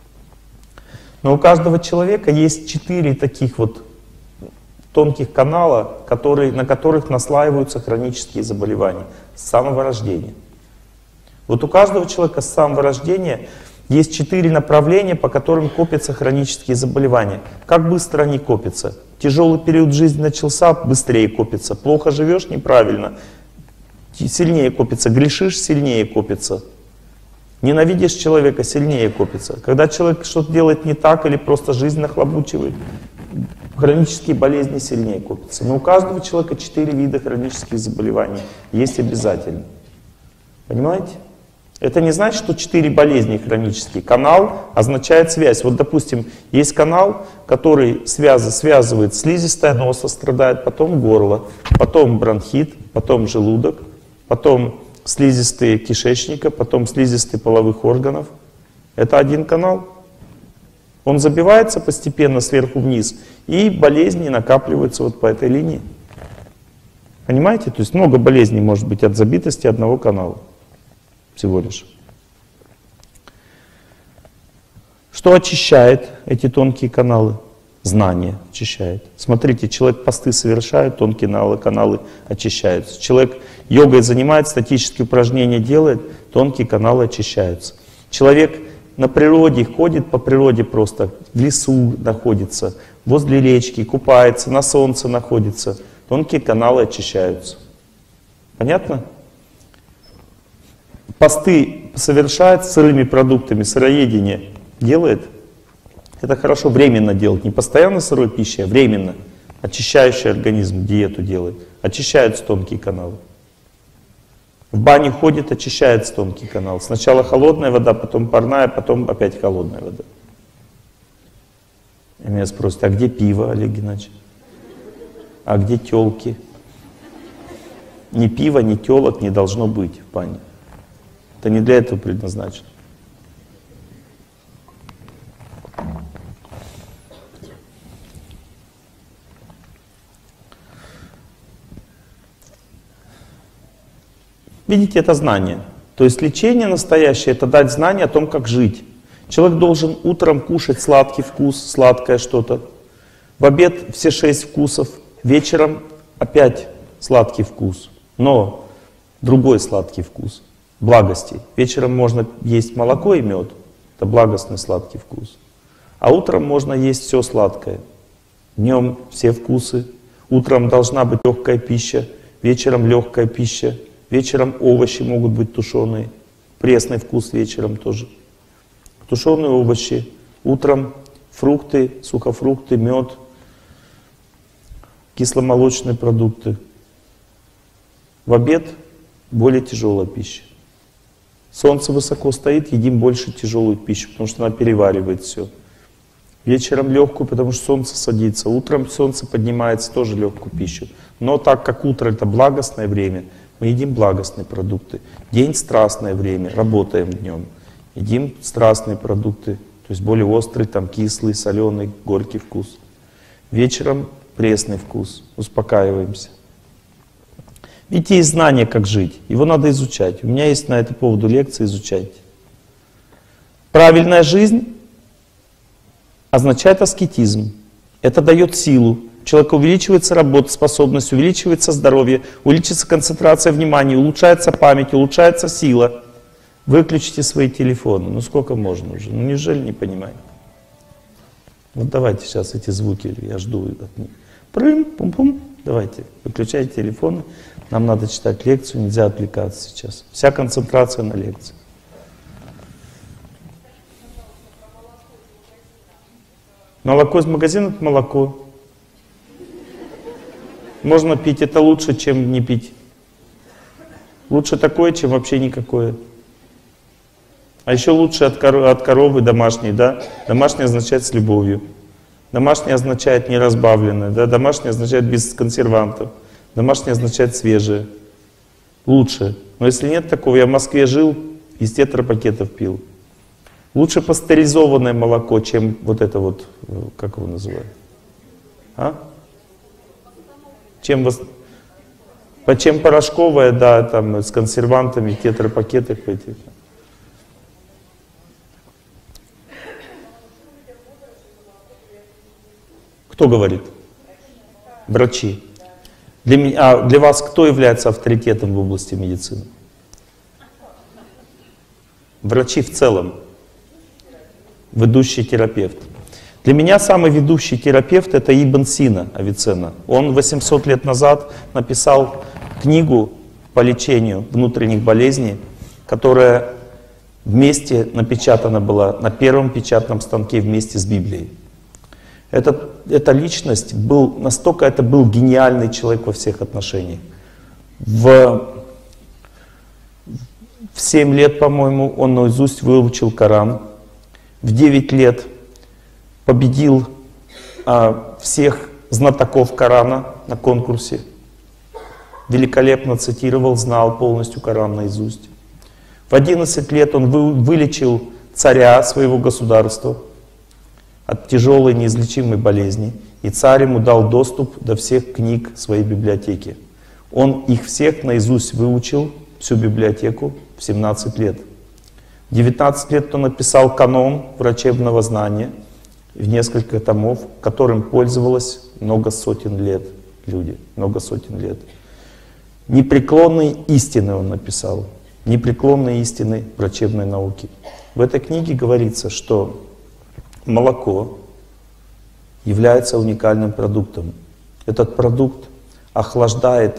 Но у каждого человека есть 4 таких вот тонких канала, на которых наслаиваются хронические заболевания с самого рождения. Вот у каждого человека с самого рождения есть 4 направления, по которым копятся хронические заболевания. Как быстро они копятся? Тяжелый период жизни начался, быстрее копится. Плохо живешь, неправильно, сильнее копится. Грешишь, сильнее копится. Ненавидишь человека, сильнее копится. Когда человек что-то делает не так или просто жизнь нахлобучивает, хронические болезни сильнее копятся. Но у каждого человека 4 вида хронических заболеваний есть обязательно. Понимаете? Это не значит, что 4 болезни хронические. Канал означает связь. Вот, допустим, есть канал, который связывает слизистая носа, страдает, потом горло, потом бронхит, потом желудок, потом слизистые кишечника, потом слизистые половых органов. Это один канал. Он забивается постепенно сверху вниз, и болезни накапливаются вот по этой линии. Понимаете? То есть много болезней может быть от забитости одного канала. Всего лишь. Что очищает эти тонкие каналы? Знание очищает. Смотрите, человек посты совершает, тонкие каналы очищаются. Человек йогой занимается, статические упражнения делает, тонкие каналы очищаются. Человек на природе ходит, по природе просто, в лесу находится, возле речки, купается, на солнце находится, тонкие каналы очищаются. Понятно? Посты совершает с сырыми продуктами, сыроедение делает. Это хорошо временно делать, не постоянно сырой пищей, а временно. Очищающий организм диету делает. Очищаются тонкие каналы. В баню ходит, очищается тонкий канал. Сначала холодная вода, потом парная, потом опять холодная вода. И меня спросят: а где пиво, Олег Геннадьевич? А где телки? Ни пива, ни телок не должно быть в бане. Это не для этого предназначено. Видите, это знание. То есть лечение настоящее — это дать знание о том, как жить. Человек должен утром кушать сладкий вкус, сладкое что-то. В обед все 6 вкусов. Вечером опять сладкий вкус. Но другой сладкий вкус. Благости. Вечером можно есть молоко и мед. Это благостный сладкий вкус. А утром можно есть все сладкое. Днем все вкусы. Утром должна быть легкая пища. Вечером легкая пища. Вечером овощи могут быть тушеные. Пресный вкус вечером тоже. Тушеные овощи. Утром фрукты, сухофрукты, мед, кисломолочные продукты. В обед более тяжелая пища. Солнце высоко стоит, едим больше тяжелую пищу, потому что она переваривает все. Вечером легкую, потому что солнце садится. Утром солнце поднимается, тоже легкую пищу. Но так как утро — это благостное время, мы едим благостные продукты. День — страстное время, работаем днем. Едим страстные продукты, то есть более острый, там, кислый, соленый, горький вкус. Вечером пресный вкус. Успокаиваемся. Видите, есть знание, как жить. Его надо изучать. У меня есть на это поводу лекции, изучайте. Правильная жизнь означает аскетизм. Это дает силу. У человека увеличивается работоспособность, увеличивается здоровье, увеличивается концентрация внимания, улучшается память, улучшается сила. Выключите свои телефоны. Ну сколько можно уже? Ну неужели не понимаете? Вот давайте сейчас эти звуки, я жду от них. Прым, пум-пум. Давайте, выключайте телефоны. Нам надо читать лекцию, нельзя отвлекаться сейчас. Вся концентрация на лекции. Молоко из магазина — это молоко. Можно пить, это лучше, чем не пить. Лучше такое, чем вообще никакое. А еще лучше от коровы домашней, да? Домашний означает с любовью. Домашний означает не разбавленное, да? Домашний означает без консервантов. Домашний означает свежее. Лучше. Но если нет такого, я в Москве жил, из тетрапакетов пил. Лучше пастеризованное молоко, чем вот это вот, как его называют? А? Чем порошковое, да, там с консервантами, тетрапакеты эти. Кто говорит? Врачи. Для вас кто является авторитетом в области медицины? Врачи в целом. Ведущий терапевт. Для меня самый ведущий терапевт — это Ибн Сина, Авиценна. Он 800 лет назад написал книгу по лечению внутренних болезней, которая вместе напечатана была на первом печатном станке вместе с Библией. Эта личность это был гениальный человек во всех отношениях. В 7 лет, по-моему, он наизусть выучил Коран. В 9 лет победил всех знатоков Корана на конкурсе. Великолепно цитировал, знал полностью Коран наизусть. В 11 лет он вылечил царя своего государства от тяжелой неизлечимой болезни. И царь ему дал доступ до всех книг своей библиотеки. Он их всех наизусть выучил, всю библиотеку, в 17 лет. В 19 лет он написал канон врачебного знания в несколько томов, которым пользовалось много сотен лет люди, много сотен лет. Непреклонные истины он написал, непреклонные истины врачебной науки. В этой книге говорится, что молоко является уникальным продуктом. Этот продукт охлаждает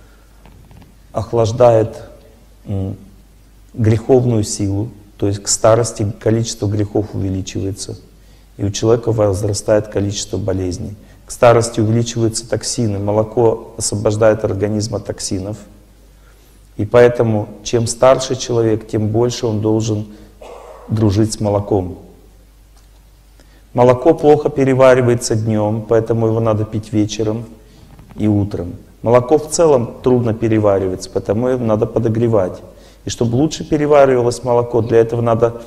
греховную силу, то есть к старости количество грехов увеличивается, и у человека возрастает количество болезней. К старости увеличиваются токсины, молоко освобождает организм от токсинов, и поэтому чем старше человек, тем больше он должен дружить с молоком. Молоко плохо переваривается днем, поэтому его надо пить вечером и утром. Молоко в целом трудно переваривается, потому его надо подогревать. И чтобы лучше переваривалось молоко, для этого надо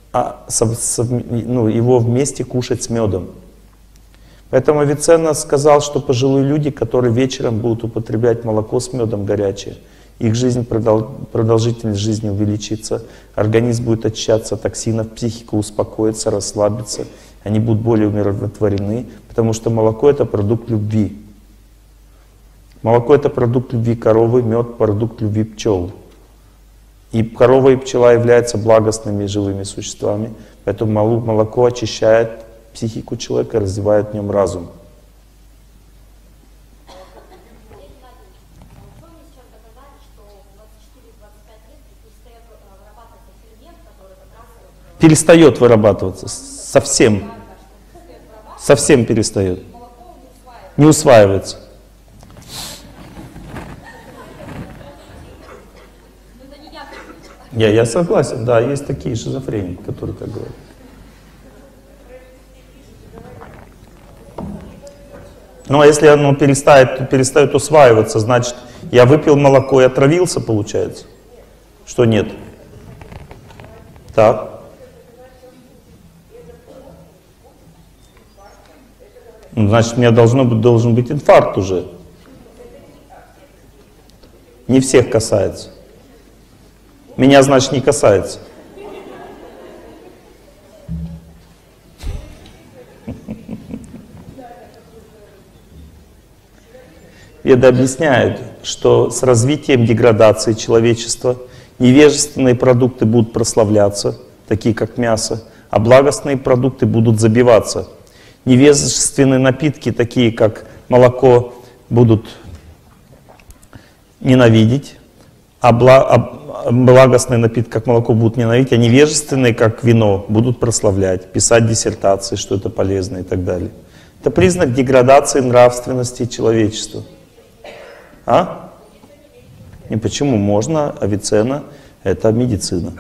его вместе кушать с медом. Поэтому Авиценна сказал, что пожилые люди, которые вечером будут употреблять молоко с медом горячее, их продолжительность жизни увеличится, организм будет очищаться от токсинов, психика успокоится, расслабится, они будут более умиротворены, потому что молоко — это продукт любви. Молоко — это продукт любви коровы, мед — продукт любви пчел. И корова и пчела являются благостными живыми существами, поэтому молоко очищает психику человека, развивает в нем разум. Перестает вырабатываться. Совсем. Совсем перестает. Не усваивается. Я согласен, да, есть такие шизофреники, которые так говорят. Ну а если оно перестает усваиваться, значит, я выпил молоко и отравился, получается? Что нет? Так. Ну, значит, у меня должен быть инфаркт уже. Не всех касается. Меня, значит, не касается. Веды объясняют, что с развитием деградации человечества невежественные продукты будут прославляться, такие как мясо, а благостные продукты будут забиваться. Невежественные напитки, такие как молоко, будут ненавидеть, а благостные напитки, как молоко, будут ненавидеть, а невежественные, как вино, будут прославлять, писать диссертации, что это полезно и так далее. Это признак деградации нравственности человечества. А? И почему можно? Авиценна — это медицина.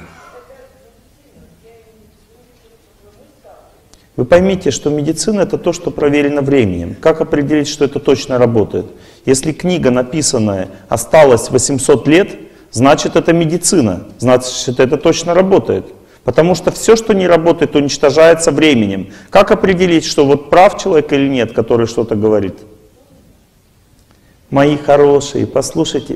Вы поймите, что медицина — это то, что проверено временем. Как определить, что это точно работает? Если книга, написанная, осталась 800 лет, значит, это медицина, значит, это точно работает. Потому что все, что не работает, уничтожается временем. Как определить, что вот прав человек или нет, который что-то говорит? Мои хорошие, послушайте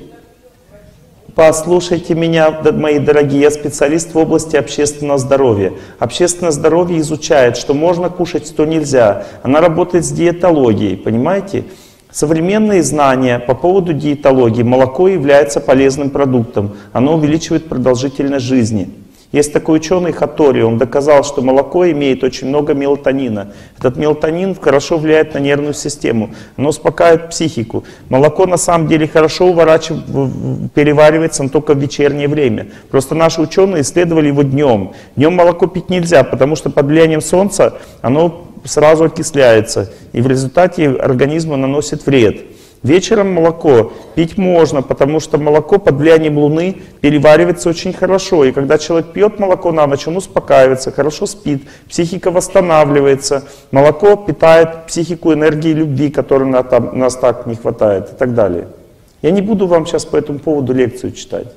меня, мои дорогие, я специалист в области общественного здоровья. Общественное здоровье изучает, что можно кушать, что нельзя. Она работает с диетологией, понимаете? Современные знания по поводу диетологии. Молоко является полезным продуктом. Оно увеличивает продолжительность жизни. Есть такой ученый Хатори, он доказал, что молоко имеет очень много мелатонина. Этот мелатонин хорошо влияет на нервную систему, оно успокаивает психику. Молоко на самом деле хорошо переваривается, но только в вечернее время. Просто наши ученые исследовали его днем. Днем молоко пить нельзя, потому что под влиянием солнца оно сразу окисляется, и в результате организму наносит вред. Вечером молоко пить можно, потому что молоко под влиянием Луны переваривается очень хорошо. И когда человек пьет молоко на ночь, он успокаивается, хорошо спит, психика восстанавливается. Молоко питает психику энергии любви, которой нас так не хватает, и так далее. Я не буду вам сейчас по этому поводу лекцию читать.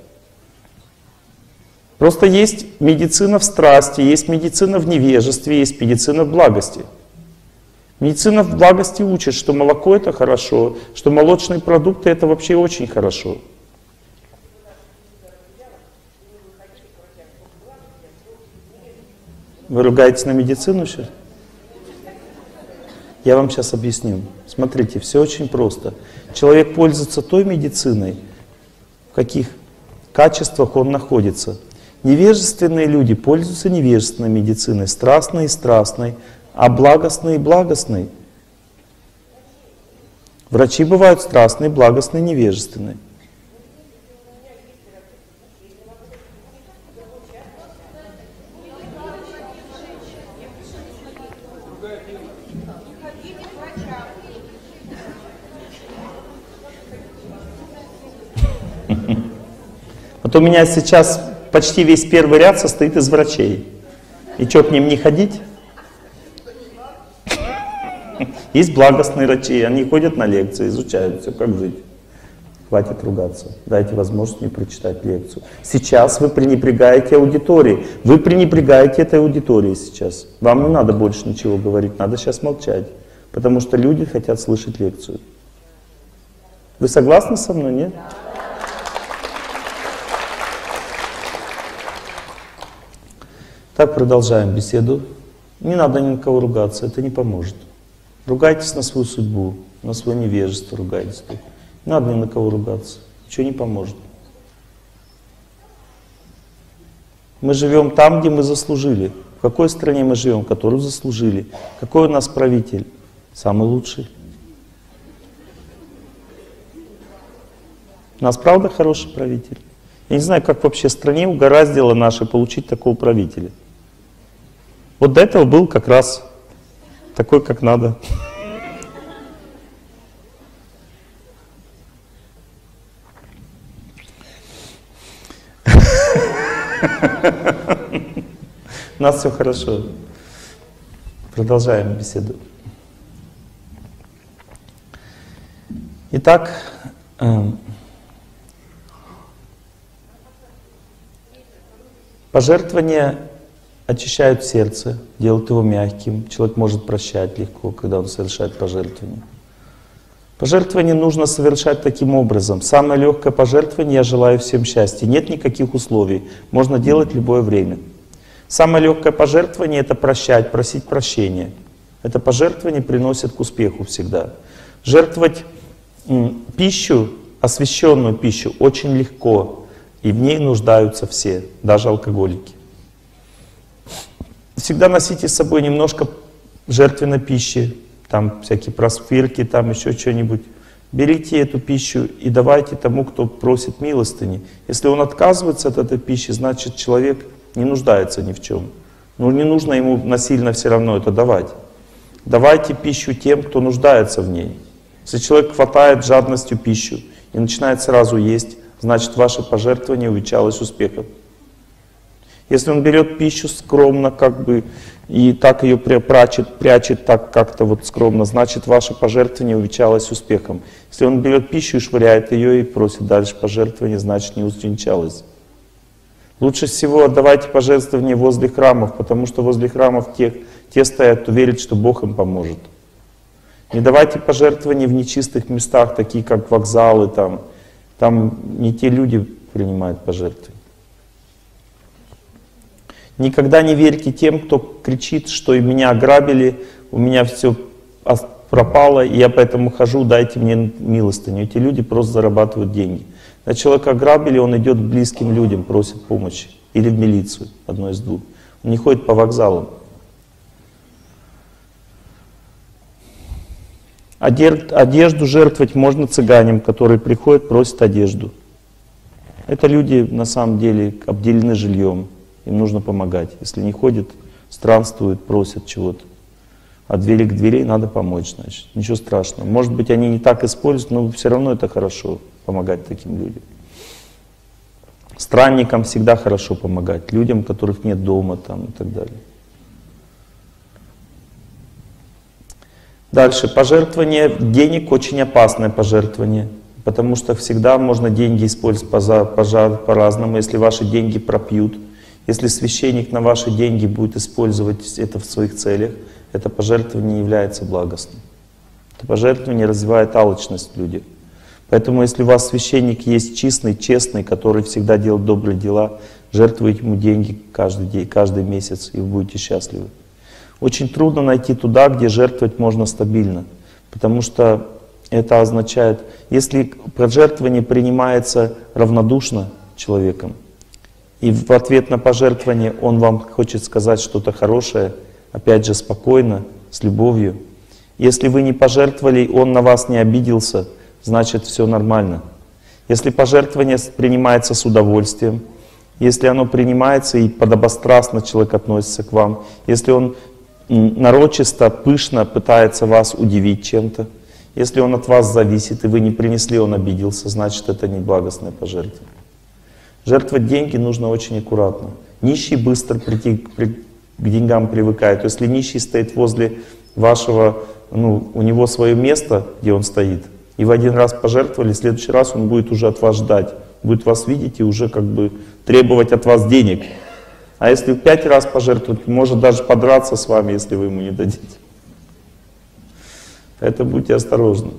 Просто есть медицина в страсти, есть медицина в невежестве, есть медицина в благости. Медицина в благости учит, что молоко — это хорошо, что молочные продукты — это вообще очень хорошо. Вы ругаетесь на медицину сейчас? Я вам сейчас объясню. Смотрите, все очень просто. Человек пользуется той медициной, в каких качествах он находится. Невежественные люди пользуются невежественной медициной, страстной и страстной, а благостный и благостный. Врачи бывают страстные, благостные, невежественные. Вот у меня сейчас почти весь первый ряд состоит из врачей. И что, к ним не ходить? Есть благостные врачи, они ходят на лекции, изучают все, как жить. Хватит ругаться, дайте возможность мне прочитать лекцию. Сейчас вы пренебрегаете аудиторией, вы пренебрегаете этой аудиторией сейчас. Вам не надо больше ничего говорить, надо сейчас молчать, потому что люди хотят слышать лекцию. Вы согласны со мной, нет? Так, продолжаем беседу. Не надо ни на кого ругаться, это не поможет. Ругайтесь на свою судьбу, на свое невежество ругайтесь. Не надо ни на кого ругаться, ничего не поможет. Мы живем там, где мы заслужили. В какой стране мы живем, которую заслужили? Какой у нас правитель? Самый лучший. У нас правда хороший правитель? Я не знаю, как вообще стране угораздило наше получить такого правителя. Вот до этого был как раз такой, как надо. У нас все хорошо. Продолжаем беседу. Итак, пожертвование очищают сердце, делают его мягким. Человек может прощать легко, когда он совершает пожертвование. Пожертвование нужно совершать таким образом. Самое легкое пожертвование — я желаю всем счастья. Нет никаких условий. Можно делать любое время. Самое легкое пожертвование — это прощать, просить прощения. Это пожертвование приносит к успеху всегда. Жертвовать пищу, освященную пищу, очень легко. И в ней нуждаются все, даже алкоголики. Всегда носите с собой немножко жертвенной пищи. Там всякие просфирки, там еще что-нибудь. Берите эту пищу и давайте тому, кто просит милостыни. Если он отказывается от этой пищи, значит человек не нуждается ни в чем. Но не нужно ему насильно все равно это давать. Давайте пищу тем, кто нуждается в ней. Если человек хватает жадностью пищу и начинает сразу есть, значит ваше пожертвование увенчалось успехом. Если он берет пищу скромно, как бы, и так ее прячет так как-то вот скромно, значит ваше пожертвование увенчалось успехом. Если он берет пищу и швыряет ее и просит дальше пожертвование, значит не увенчалось. Лучше всего отдавайте пожертвования возле храмов, потому что возле храмов те стоят, кто верит, что Бог им поможет. Не давайте пожертвования в нечистых местах, такие как вокзалы, там не те люди принимают пожертвования. Никогда не верьте тем, кто кричит, что и меня ограбили, у меня все пропало, и я поэтому хожу, дайте мне милостыню. Эти люди просто зарабатывают деньги. Когда человека ограбили, он идет к близким людям, просит помощи. Или в милицию, одно из двух. Он не ходит по вокзалам. Одежду жертвовать можно цыганям, которые приходят, просят одежду. Это люди, на самом деле, обделены жильем. Им нужно помогать. Если не ходят, странствуют, просят чего-то. От двери к двери надо помочь, значит. Ничего страшного. Может быть, они не так используют, но все равно это хорошо, помогать таким людям. Странникам всегда хорошо помогать. Людям, которых нет дома там, и так далее. Дальше. Пожертвование денег — очень опасное пожертвование. Потому что всегда можно деньги использовать по-разному. Если ваши деньги пропьют, если священник на ваши деньги будет использовать это в своих целях, это пожертвование не является благостным. Это пожертвование развивает алчность в людях. Поэтому если у вас священник есть честный, который всегда делает добрые дела, жертвуйте ему деньги каждый месяц, и вы будете счастливы. Очень трудно найти туда, где жертвовать можно стабильно. Потому что это означает, если пожертвование принимается равнодушно человеком, и в ответ на пожертвование он вам хочет сказать что-то хорошее, опять же спокойно, с любовью. Если вы не пожертвовали, он на вас не обиделся, значит все нормально. Если пожертвование принимается с удовольствием, если оно принимается и подобострастно человек относится к вам, если он нарочисто, пышно пытается вас удивить чем-то, если он от вас зависит, и вы не принесли, он обиделся, значит это не благостное пожертвование. Жертвовать деньги нужно очень аккуратно. Нищий быстро к деньгам привыкает. Если нищий стоит возле вашего, у него свое место, где он стоит, и вы один раз пожертвовали, в следующий раз он будет уже от вас ждать, будет вас видеть и уже как бы требовать от вас денег. А если 5 раз пожертвовать, может даже подраться с вами, если вы ему не дадите. Поэтому будьте осторожны.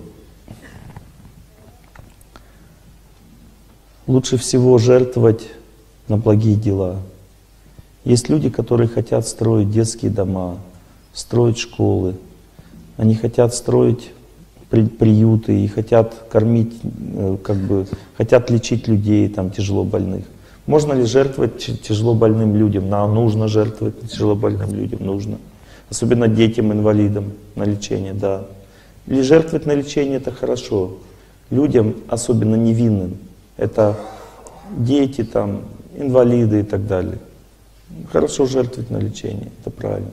Лучше всего жертвовать на благие дела. Есть люди, которые хотят строить детские дома, строить школы. Они хотят строить приюты и хотят кормить, хотят лечить людей, тяжело больных. Можно ли жертвовать тяжело больным людям? Нужно жертвовать тяжело больным людям, нужно. Особенно детям, инвалидам на лечение, да. Или жертвовать на лечение — это хорошо. Людям, особенно невинным, это дети, инвалиды и так далее. Хорошо жертвовать на лечение, это правильно.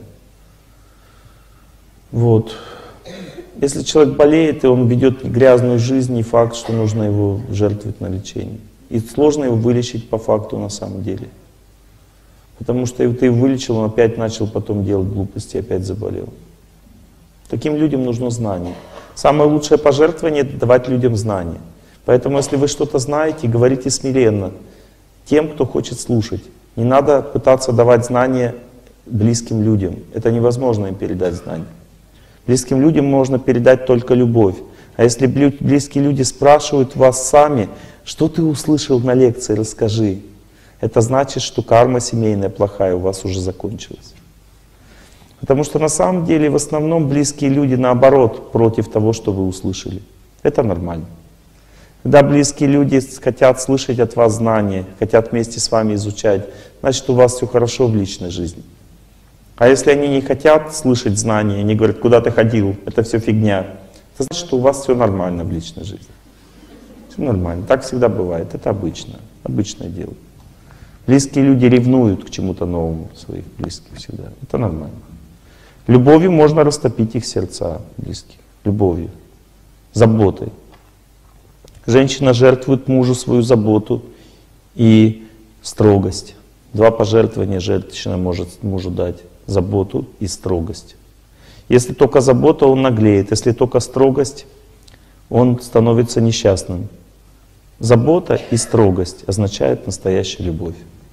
Вот. Если человек болеет, и он ведет грязную жизнь, не факт, что нужно его жертвовать на лечение. И сложно его вылечить по факту на самом деле. Потому что ты его вылечил, он опять начал потом делать глупости, опять заболел. Таким людям нужно знание. Самое лучшее пожертвование — это давать людям знания. Поэтому, если вы что-то знаете, говорите смиренно тем, кто хочет слушать. Не надо пытаться давать знания близким людям. Это невозможно им передать знания. Близким людям можно передать только любовь. А если близкие люди спрашивают вас сами, что ты услышал на лекции, расскажи. Это значит, что карма семейная плохая у вас уже закончилась. Потому что на самом деле в основном близкие люди наоборот против того, что вы услышали. Это нормально. Когда близкие люди хотят слышать от вас знания, хотят вместе с вами изучать, значит, у вас все хорошо в личной жизни. А если они не хотят слышать знания, они говорят, куда ты ходил, это все фигня, это значит, что у вас все нормально в личной жизни. Все нормально. Так всегда бывает. Это обычное дело. Близкие люди ревнуют к чему-то новому своих близких всегда. Это нормально. Любовью можно растопить их сердца близких. Любовью. Заботой. Женщина жертвует мужу свою заботу и строгость. Два пожертвования женщина может мужу дать. Заботу и строгость. Если только забота, он наглеет. Если только строгость, он становится несчастным. Забота и строгость означают настоящую любовь.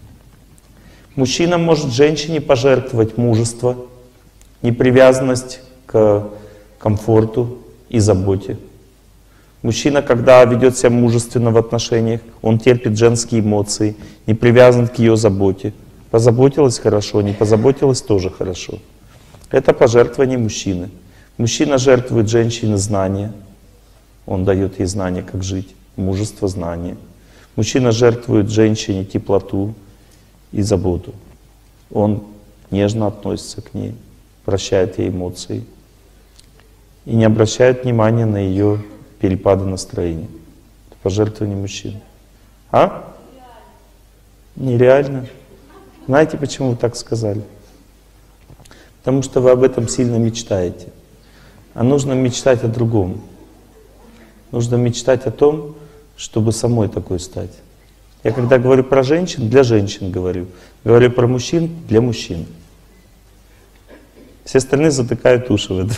Мужчина может женщине пожертвовать мужество, непривязанность к комфорту и заботе. Мужчина, когда ведет себя мужественно в отношениях, он терпит женские эмоции, не привязан к ее заботе. Позаботилась — хорошо, не позаботилась — тоже хорошо. Это пожертвование мужчины. Мужчина жертвует женщине знания. Он дает ей знания, как жить. Мужество, знания. Мужчина жертвует женщине теплоту и заботу. Он нежно относится к ней, прощает ей эмоции и не обращает внимания на ее перепады настроения. Это пожертвование мужчин. А? Нереально. Знаете, почему вы так сказали? Потому что вы об этом сильно мечтаете. А нужно мечтать о другом. Нужно мечтать о том, чтобы самой такой стать. Я когда говорю про женщин, для женщин говорю. Говорю про мужчин, для мужчин. Все остальные затыкают уши в это.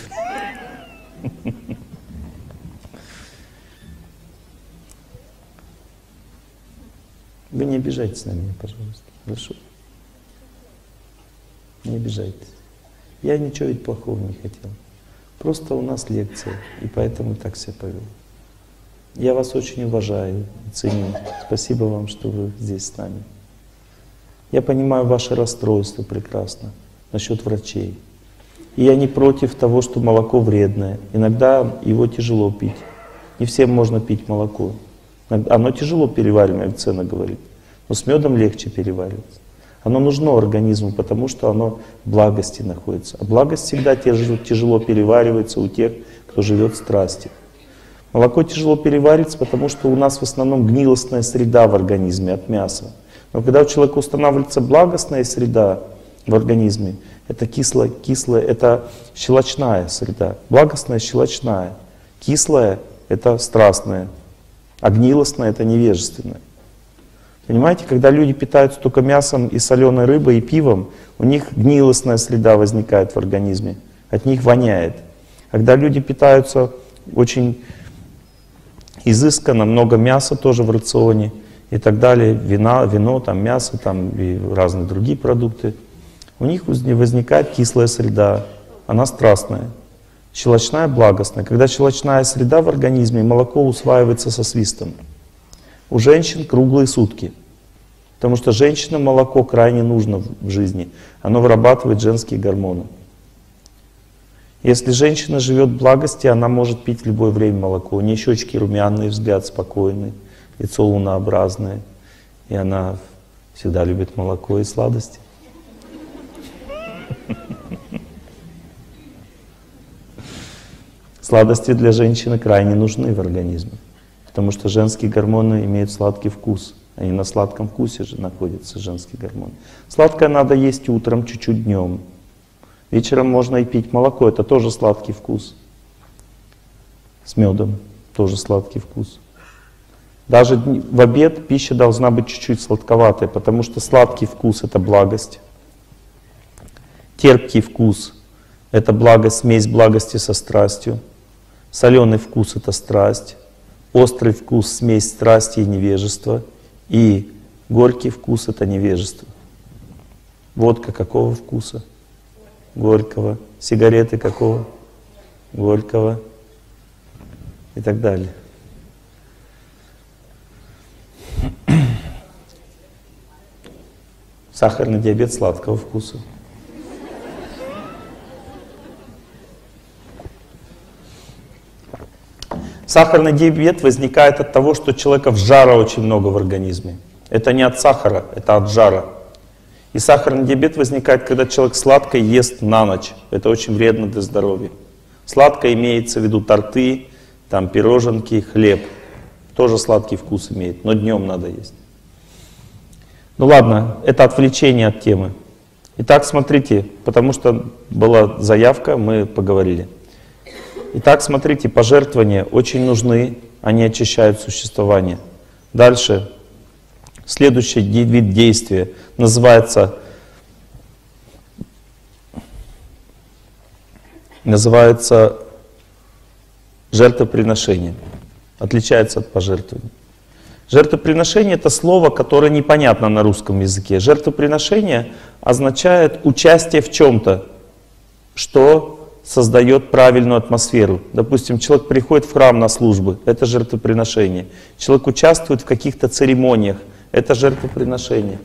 Вы не обижайтесь на меня, пожалуйста. Хорошо? Не обижайтесь. Я ничего ведь плохого не хотел. Просто у нас лекция, и поэтому так себя повел. Я вас очень уважаю и ценю. Спасибо вам, что вы здесь с нами. Я понимаю ваше расстройство прекрасно насчет врачей. И я не против того, что молоко вредное. Иногда его тяжело пить. Не всем можно пить молоко. Оно тяжело перевариваемое, медицина говорит. Но с медом легче переваривается. Оно нужно организму, потому что оно в благости находится. А благость всегда тяжело переваривается у тех, кто живет в страсти. Молоко тяжело переварится, потому что у нас в основном гнилостная среда в организме от мяса. Но когда у человека устанавливается благостная среда в организме, это кислая, это щелочная среда. Благостная — щелочная. Кислая — это страстная. А гнилостная — это невежественная. Понимаете, когда люди питаются только мясом и соленой рыбой и пивом, у них гнилостная среда возникает в организме. От них воняет. Когда люди питаются очень изысканно, много мяса тоже в рационе и так далее, вино, там, мясо там, и разные другие продукты, у них возникает кислая среда, она страстная. Щелочная — благостная. Когда щелочная среда в организме, молоко усваивается со свистом. У женщин круглые сутки. Потому что женщинам молоко крайне нужно в жизни. Оно вырабатывает женские гормоны. Если женщина живет в благости, она может пить в любое время молоко. У нее щечки румяные, взгляд спокойный, лицо лунообразное. И она всегда любит молоко и сладости. Сладости для женщины крайне нужны в организме. Потому что женские гормоны имеют сладкий вкус. Они на сладком вкусе же находятся, женские гормоны. Сладкое надо есть утром, чуть-чуть днем. Вечером можно и пить молоко, это тоже сладкий вкус. С медом тоже сладкий вкус. Даже в обед пища должна быть чуть-чуть сладковатой, потому что сладкий вкус — это благость. Терпкий вкус — это благость, смесь благости со страстью. Соленый вкус — это страсть. Острый вкус — смесь страсти и невежества. И горький вкус — это невежество. Водка какого вкуса? Горького. Сигареты какого? Горького. И так далее. Сахарный диабет сладкого вкуса. Сахарный диабет возникает от того, что у человека жара очень много в организме. Это не от сахара, это от жара. И сахарный диабет возникает, когда человек сладкое ест на ночь. Это очень вредно для здоровья. Сладкое имеется в виду торты, там пироженки, хлеб. Тоже сладкий вкус имеет, но днем надо есть. Ну ладно, это отвлечение от темы. Итак, смотрите, потому что была заявка, мы поговорили. Итак, смотрите, пожертвования очень нужны, они очищают существование. Дальше, следующий вид действия называется жертвоприношение. Отличается от пожертвования. Жертвоприношение — это слово, которое непонятно на русском языке. Жертвоприношение означает участие в чем-то, что создает правильную атмосферу. Допустим, человек приходит в храм на службы — это жертвоприношение. Человек участвует в каких-то церемониях — это жертвоприношение.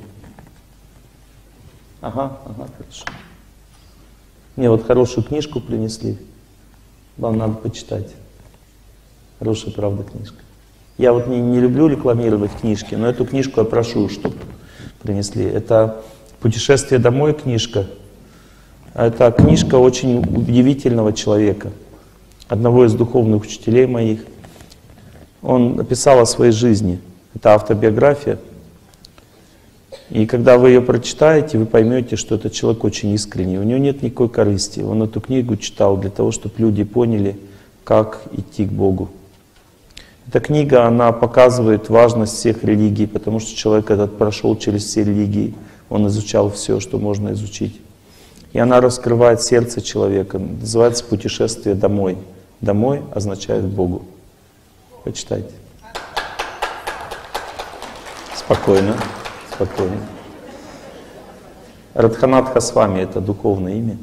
Ага, хорошо. Мне вот хорошую книжку принесли. Вам надо почитать. Хорошая, правда, книжка. Я вот не люблю рекламировать книжки, но эту книжку я прошу, чтобы принесли. Это «Путешествие домой» книжка. Это книжка очень удивительного человека, одного из духовных учителей моих. Он написал о своей жизни. Это автобиография. И когда вы ее прочитаете, вы поймете, что этот человек очень искренний. У него нет никакой корысти. Он эту книгу читал для того, чтобы люди поняли, как идти к Богу. Эта книга, она показывает важность всех религий, потому что человек этот прошел через все религии, он изучал все, что можно изучить. И она раскрывает сердце человека, называется «Путешествие домой». «Домой» означает «к Богу». Почитайте. Спокойно, спокойно. Радханат Хасвами — это духовное имя.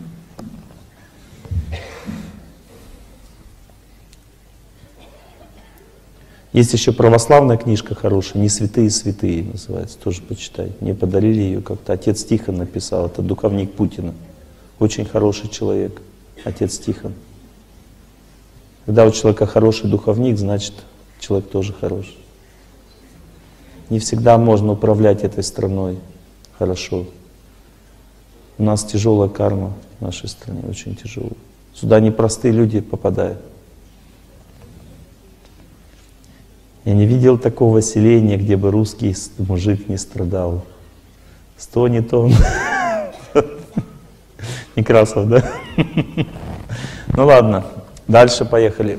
Есть еще православная книжка хорошая, «Не святые святые» называется, тоже почитайте. Мне подарили ее как-то, отец Тихон написал, это духовник Путина. Очень хороший человек, отец Тихон. Когда у человека хороший духовник, значит, человек тоже хороший. Не всегда можно управлять этой страной хорошо. У нас тяжелая карма в нашей стране, очень тяжелая. Сюда непростые люди попадают. Я не видел такого селения, где бы русский мужик не страдал. Стонет он. Некрасов, да? Ну ладно, дальше поехали.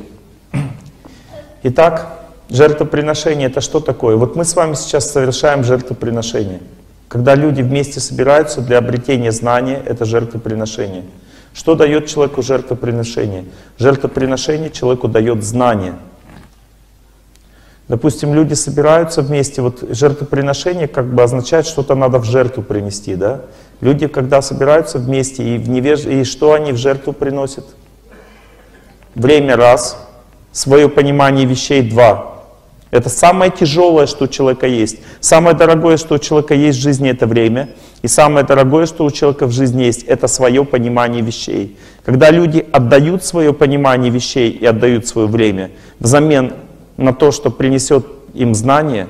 Итак, жертвоприношение — это что такое? Вот мы с вами сейчас совершаем жертвоприношение. Когда люди вместе собираются для обретения знания, это жертвоприношение. Что дает человеку жертвоприношение? Жертвоприношение человеку дает знание. Допустим, люди собираются вместе, вот жертвоприношение как бы означает, что-то надо в жертву принести, да? Люди, когда собираются вместе, и что они в жертву приносят? Время — раз, свое понимание вещей — два. Это самое тяжелое, что у человека есть. Самое дорогое, что у человека есть в жизни — это время. И самое дорогое, что у человека в жизни есть — это свое понимание вещей. Когда люди отдают свое понимание вещей и отдают свое время взамен на то, что принесет им знание,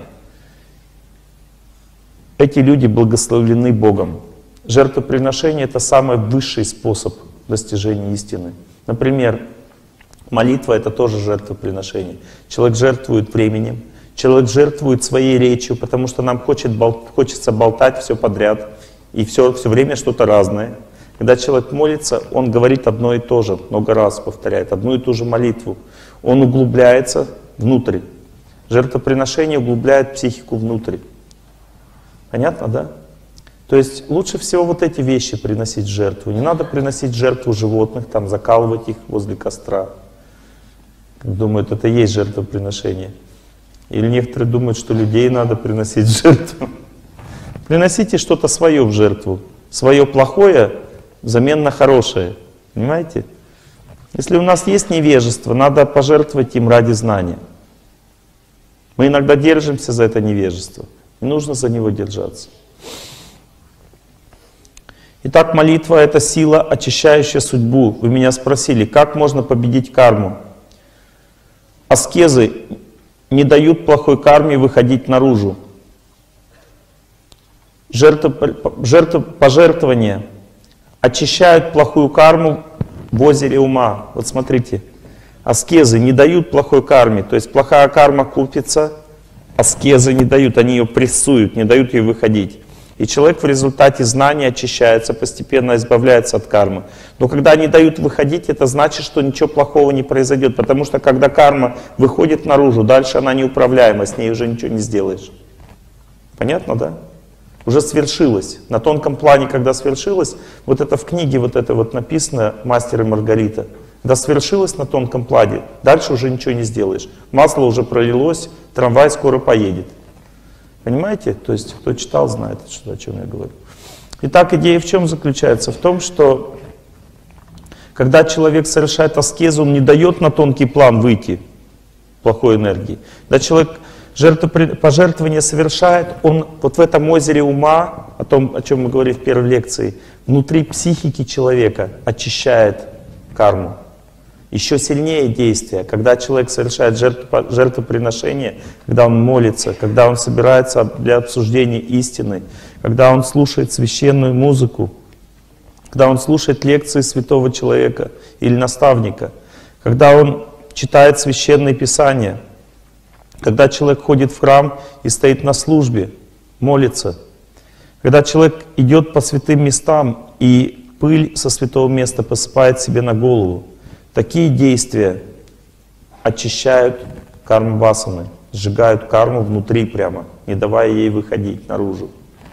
эти люди благословлены Богом. Жертвоприношение — это самый высший способ достижения истины. Например, молитва — это тоже жертвоприношение. Человек жертвует временем, человек жертвует своей речью, потому что нам хочется болтать все подряд, и все время что-то разное. Когда человек молится, он говорит одно и то же, много раз повторяет одну и ту же молитву. Он углубляется внутрь. Жертвоприношение углубляет психику внутрь. Понятно, да? То есть лучше всего вот эти вещи приносить в жертву. Не надо приносить в жертву животных, там закалывать их возле костра. Думают, это и есть жертвоприношение. Или некоторые думают, что людей надо приносить в жертву. Приносите что-то свое в жертву. свое плохое взамен на хорошее. Понимаете? Если у нас есть невежество, надо пожертвовать им ради знания. Мы иногда держимся за это невежество. Не нужно за него держаться. Итак, молитва — это сила, очищающая судьбу. Вы меня спросили, как можно победить карму? Аскезы не дают плохой карме выходить наружу. Пожертвования очищают плохую карму в озере ума. Вот смотрите, аскезы не дают плохой карме, то есть плохая карма купится, аскезы не дают, они ее прессуют, не дают ей выходить. И человек в результате знания очищается, постепенно избавляется от кармы. Но когда они дают выходить, это значит, что ничего плохого не произойдет. Потому что когда карма выходит наружу, дальше она неуправляема, с ней уже ничего не сделаешь. Понятно, да? Уже свершилось. На тонком плане, когда свершилось, вот это в книге вот это вот написано «Мастер и Маргарита». Когда свершилось на тонком плане, дальше уже ничего не сделаешь. Масло уже пролилось, трамвай скоро поедет. Понимаете? То есть, кто читал, знает, что, о чем я говорю. Итак, идея в чем заключается? В том, что когда человек совершает аскезу, он не дает на тонкий план выйти плохой энергии. Когда человек пожертвование совершает, он вот в этом озере ума, о том, о чем мы говорили в первой лекции, внутри психики человека очищает карму. Еще сильнее действие, когда человек совершает жертвоприношение, когда он молится, когда он собирается для обсуждения истины, когда он слушает священную музыку, когда он слушает лекции святого человека или наставника, когда он читает священные писания, когда человек ходит в храм и стоит на службе, молится, когда человек идет по святым местам и пыль со святого места посыпает себе на голову. Такие действия очищают карму васаны, сжигают карму внутри прямо, не давая ей выходить наружу.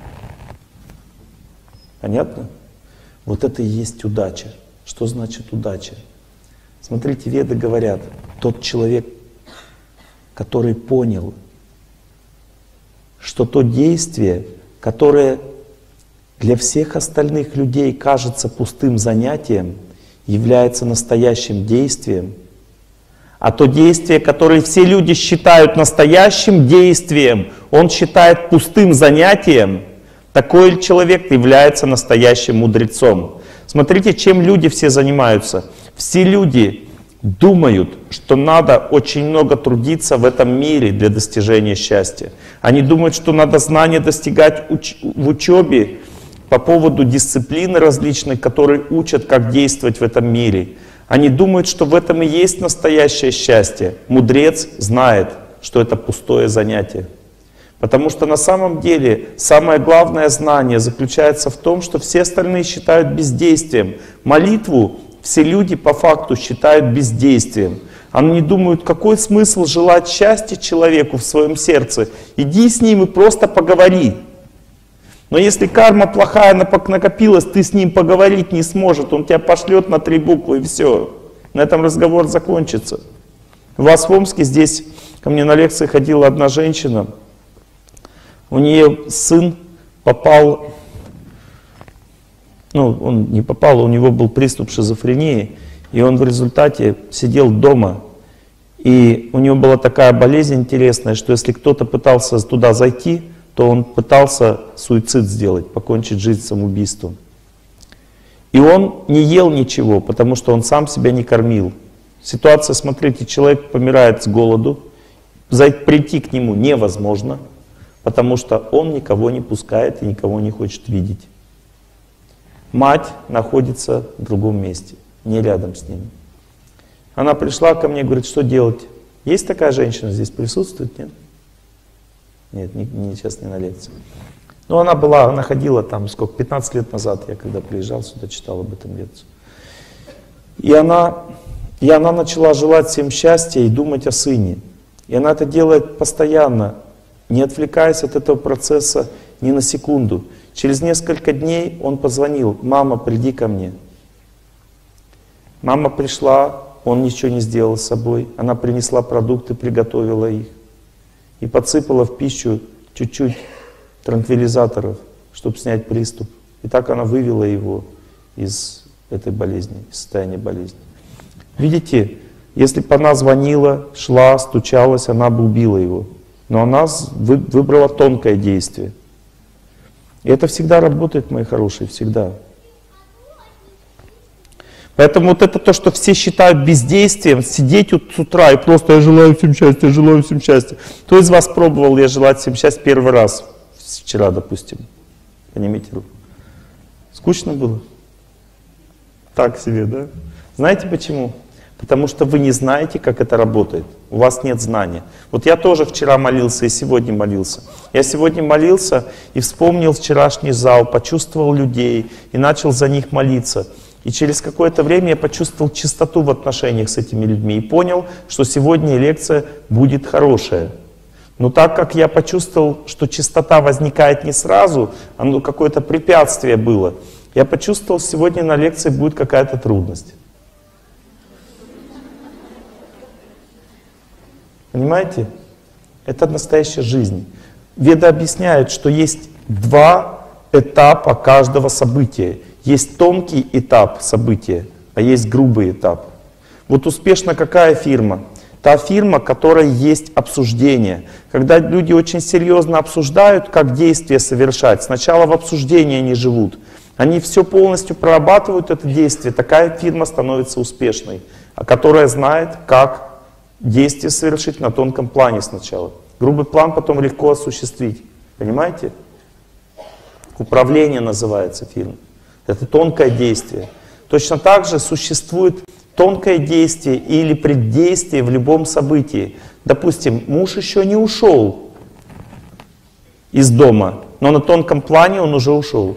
Понятно? Вот это и есть удача. Что значит удача? Смотрите, веды говорят, тот человек, который понял, что то действие, которое для всех остальных людей кажется пустым занятием, является настоящим действием, а то действие, которое все люди считают настоящим действием, он считает пустым занятием, такой человек является настоящим мудрецом. Смотрите, чем люди все занимаются. Все люди думают, что надо очень много трудиться в этом мире для достижения счастья. Они думают, что надо знания достигать в учебе, по поводу дисциплины различной, которые учат, как действовать в этом мире. Они думают, что в этом и есть настоящее счастье. Мудрец знает, что это пустое занятие. Потому что на самом деле самое главное знание заключается в том, что все остальные считают бездействием. Молитву все люди по факту считают бездействием. Они думают, какой смысл желать счастья человеку в своем сердце. Иди с ним и просто поговори. Но если карма плохая накопилась, ты с ним поговорить не сможешь, он тебя пошлет на 3 буквы и все. На этом разговор закончится. У вас в Омске здесь ко мне на лекции ходила одна женщина, у нее сын попал, он не попал, у него был приступ шизофрении, и он в результате сидел дома. И у него была такая болезнь интересная, что если кто-то пытался туда зайти, то он пытался суицид сделать, покончить жизнь самоубийством. И он не ел ничего, потому что он сам себя не кормил. Ситуация, смотрите, человек помирает с голоду, прийти к нему невозможно, потому что он никого не пускает и никого не хочет видеть. Мать находится в другом месте, не рядом с ним. Она пришла ко мне, говорит, что делать? Есть такая женщина здесь, присутствует, нет? Нет, сейчас не на лекции. Но она ходила там, 15 лет назад, я когда приезжал сюда, читал об этом лекцию. И она начала желать всем счастья и думать о сыне. И она это делает постоянно, не отвлекаясь от этого процесса ни на секунду. Через несколько дней он позвонил: «Мама, приди ко мне». Мама пришла, он ничего не сделал с собой. Она принесла продукты, приготовила их. И подсыпала в пищу чуть-чуть транквилизаторов, чтобы снять приступ. И так она вывела его из этой болезни, из состояния болезни. Видите, если бы она звонила, шла, стучалась, она бы убила его. Но она выбрала тонкое действие. И это всегда работает, мои хорошие, всегда. Поэтому вот это то, что все считают бездействием, сидеть вот с утра и просто «я желаю всем счастья, я желаю всем счастья». Кто из вас пробовал «я желаю всем счастья» первый раз? Вчера, допустим. Поднимите руку. Скучно было? Так себе, да? Знаете почему? Потому что вы не знаете, как это работает. У вас нет знания. Вот я тоже вчера молился и сегодня молился. Я сегодня молился и вспомнил вчерашний зал, почувствовал людей и начал за них молиться. И через какое-то время я почувствовал чистоту в отношениях с этими людьми и понял, что сегодня лекция будет хорошая. Но так как я почувствовал, что чистота возникает не сразу, оно какое-то препятствие было, я почувствовал, что сегодня на лекции будет какая-то трудность. Понимаете? Это настоящая жизнь. Веды объясняют, что есть два этапа каждого события. Есть тонкий этап события, а есть грубый этап. Вот успешна какая фирма? Та фирма, в которой есть обсуждение. Когда люди очень серьезно обсуждают, как действие совершать, сначала в обсуждении они живут. Они все полностью прорабатывают это действие. Такая фирма становится успешной, которая знает, как действие совершить на тонком плане сначала. Грубый план потом легко осуществить. Понимаете? Управление называется фирма. Это тонкое действие. Точно так же существует тонкое действие или преддействие в любом событии. Допустим, муж еще не ушел из дома, но на тонком плане он уже ушел.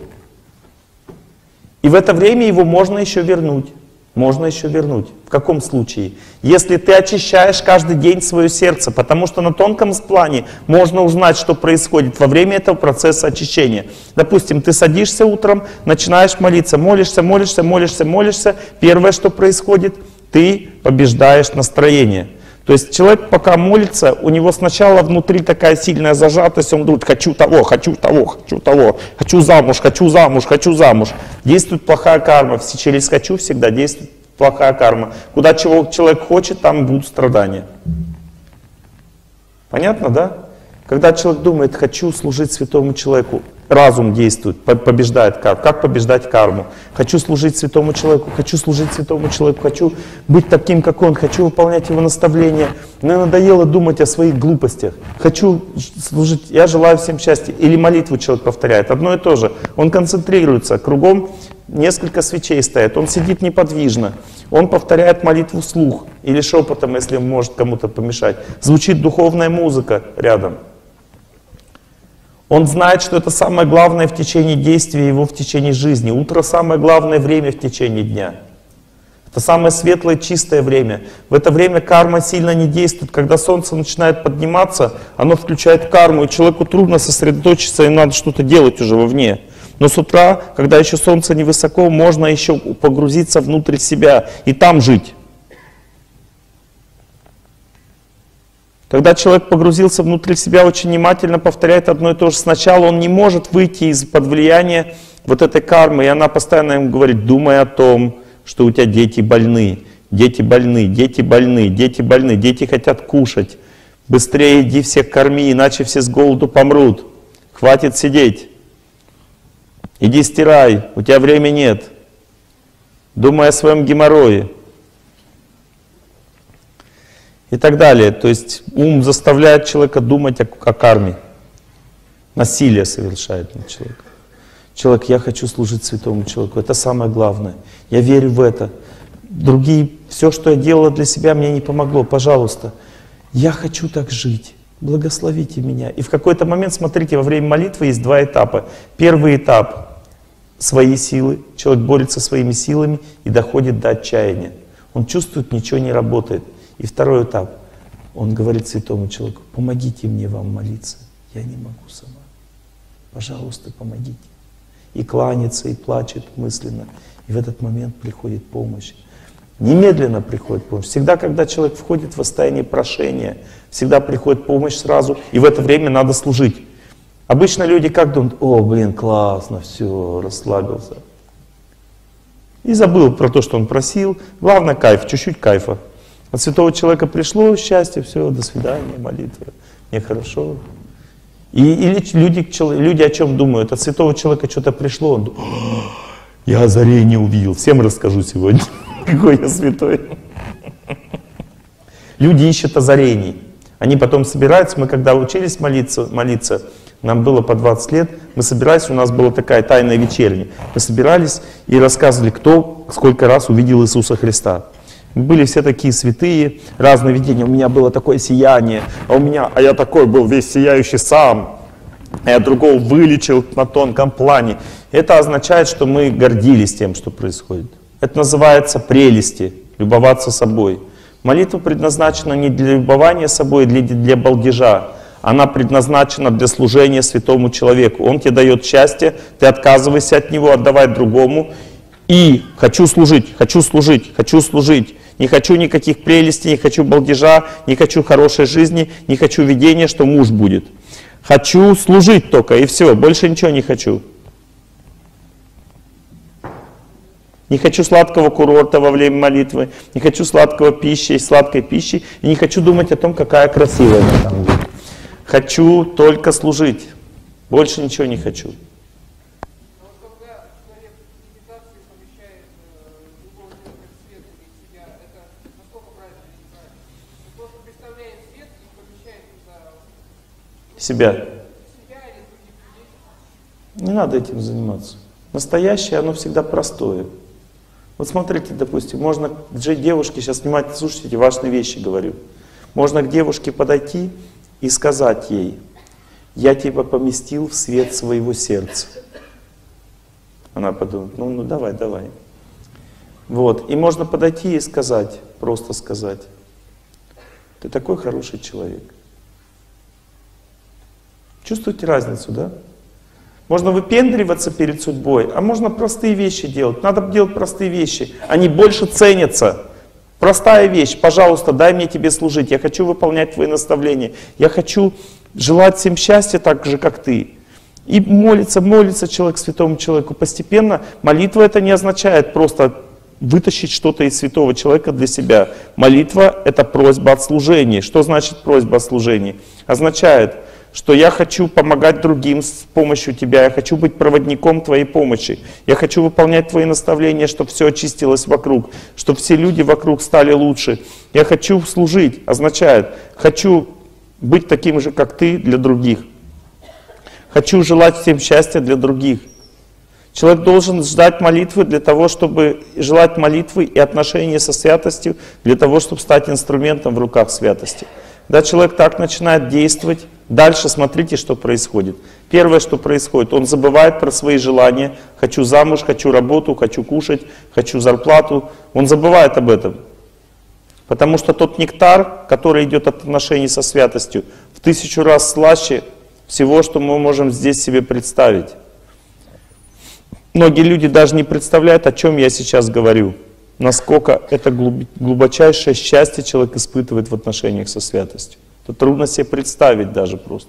И в это время его можно еще вернуть. Можно еще вернуть. В каком случае? Если ты очищаешь каждый день свое сердце, потому что на тонком плане можно узнать, что происходит во время этого процесса очищения. Допустим, ты садишься утром, начинаешь молиться, молишься, молишься, молишься, молишься. Первое, что происходит, ты побеждаешь настроение. То есть человек, пока молится, у него сначала внутри такая сильная зажатость, он думает, хочу того, хочу того, хочу того, хочу замуж, хочу замуж, хочу замуж. Действует плохая карма, через «хочу» всегда действует плохая карма. Куда чего человек хочет, там будут страдания. Понятно, да? Когда человек думает, хочу служить святому человеку, разум действует, побеждает карму. Как побеждать карму? Хочу служить святому человеку, хочу служить святому человеку, хочу быть таким, как он, хочу выполнять его наставления. Мне надоело думать о своих глупостях. Хочу служить, я желаю всем счастья. Или молитву человек повторяет, одно и то же. Он концентрируется, кругом несколько свечей стоят, он сидит неподвижно. Он повторяет молитву вслух или шепотом, если может кому-то помешать. Звучит духовная музыка рядом. Он знает, что это самое главное в течение действия его в течение жизни. Утро — самое главное время в течение дня. Это самое светлое, чистое время. В это время карма сильно не действует. Когда солнце начинает подниматься, оно включает карму, и человеку трудно сосредоточиться, и надо что-то делать уже вовне. Но с утра, когда еще солнце невысоко, можно еще погрузиться внутрь себя и там жить. Когда человек погрузился внутрь себя, очень внимательно повторяет одно и то же. Сначала он не может выйти из-под влияния вот этой кармы, и она постоянно ему говорит, думай о том, что у тебя дети больны, дети больны, дети больны, дети больны, дети хотят кушать. Быстрее иди всех корми, иначе все с голоду помрут. Хватит сидеть. Иди стирай, у тебя времени нет. Думай о своем геморрое. И так далее. То есть ум заставляет человека думать о карме. Насилие совершает над человеком. Человек, я хочу служить святому человеку. Это самое главное. Я верю в это. Другие, все, что я делала для себя, мне не помогло. Пожалуйста, я хочу так жить. Благословите меня. И в какой-то момент, смотрите, во время молитвы есть два этапа. Первый этап — свои силы. Человек борется своими силами и доходит до отчаяния. Он чувствует, ничего не работает. И второй этап. Он говорит святому человеку, помогите мне вам молиться. Я не могу сама. Пожалуйста, помогите. И кланяется, и плачет мысленно. И в этот момент приходит помощь. Немедленно приходит помощь. Всегда, когда человек входит в состояние прошения, всегда приходит помощь сразу. И в это время надо служить. Обычно люди как думают: о, блин, классно, все, расслабился. И забыл про то, что он просил. Главное кайф, чуть-чуть кайфа. От святого человека пришло счастье, все, до свидания, молитва, мне хорошо. Или люди о чем думают? От святого человека что-то пришло, он думает: я озарение увидел, всем расскажу сегодня, какой я святой. Люди ищут озарений. Они потом собираются, мы когда учились молиться, нам было по 20 лет, мы собирались, у нас была такая тайная вечерня. Мы собирались и рассказывали, кто сколько раз увидел Иисуса Христа. Мы были все такие святые, разные видения. У меня было такое сияние, а я такой был весь сияющий сам, а я другого вылечил на тонком плане. Это означает, что мы гордились тем, что происходит. Это называется прелести, любоваться собой. Молитва предназначена не для любования собой, для балдежа. Она предназначена для служения святому человеку. Он тебе дает счастье, ты отказываешься от него, отдавай другому. И хочу служить, хочу служить, хочу служить. Не хочу никаких прелестей, не хочу балдежа, не хочу хорошей жизни, не хочу видения, что муж будет. Хочу служить только, и все, больше ничего не хочу. Не хочу сладкого курорта во время молитвы, не хочу сладкой пищи, и не хочу думать о том, какая красивая она там будет. Хочу только служить, больше ничего не хочу. Себя. Не надо этим заниматься. Настоящее, оно всегда простое. Вот смотрите, допустим, можно к девушке, сейчас внимательно слушайте, важные вещи говорю. Можно к девушке подойти и сказать ей: я тебя поместил в свет своего сердца. Она подумает: ну давай. Вот. И можно подойти и сказать, просто сказать: ты такой хороший человек. Чувствуете разницу, да? Можно выпендриваться перед судьбой, а можно простые вещи делать. Надо делать простые вещи, они больше ценятся. Простая вещь: пожалуйста, дай мне тебе служить, я хочу выполнять твои наставления, я хочу желать всем счастья так же, как ты. И молится человек святому человеку. Постепенно молитва это не означает просто вытащить что-то из святого человека для себя. Молитва это просьба о служении. Что значит просьба о служении? Означает, что я хочу помогать другим с помощью тебя, я хочу быть проводником твоей помощи, я хочу выполнять твои наставления, чтобы все очистилось вокруг, чтобы все люди вокруг стали лучше. Я хочу служить, означает, хочу быть таким же, как ты, для других. Хочу желать всем счастья для других. Человек должен ждать молитвы для того, чтобы желать молитвы и отношения со святостью, для того, чтобы стать инструментом в руках святости. Когда человек так начинает действовать, дальше смотрите, что происходит. Первое, что происходит, он забывает про свои желания. Хочу замуж, хочу работу, хочу кушать, хочу зарплату. Он забывает об этом. Потому что тот нектар, который идет от отношений со святостью, в 1000 раз слаще всего, что мы можем здесь себе представить. Многие люди даже не представляют, о чем я сейчас говорю. Насколько это глубочайшее счастье человек испытывает в отношениях со святостью. Это трудно себе представить даже просто.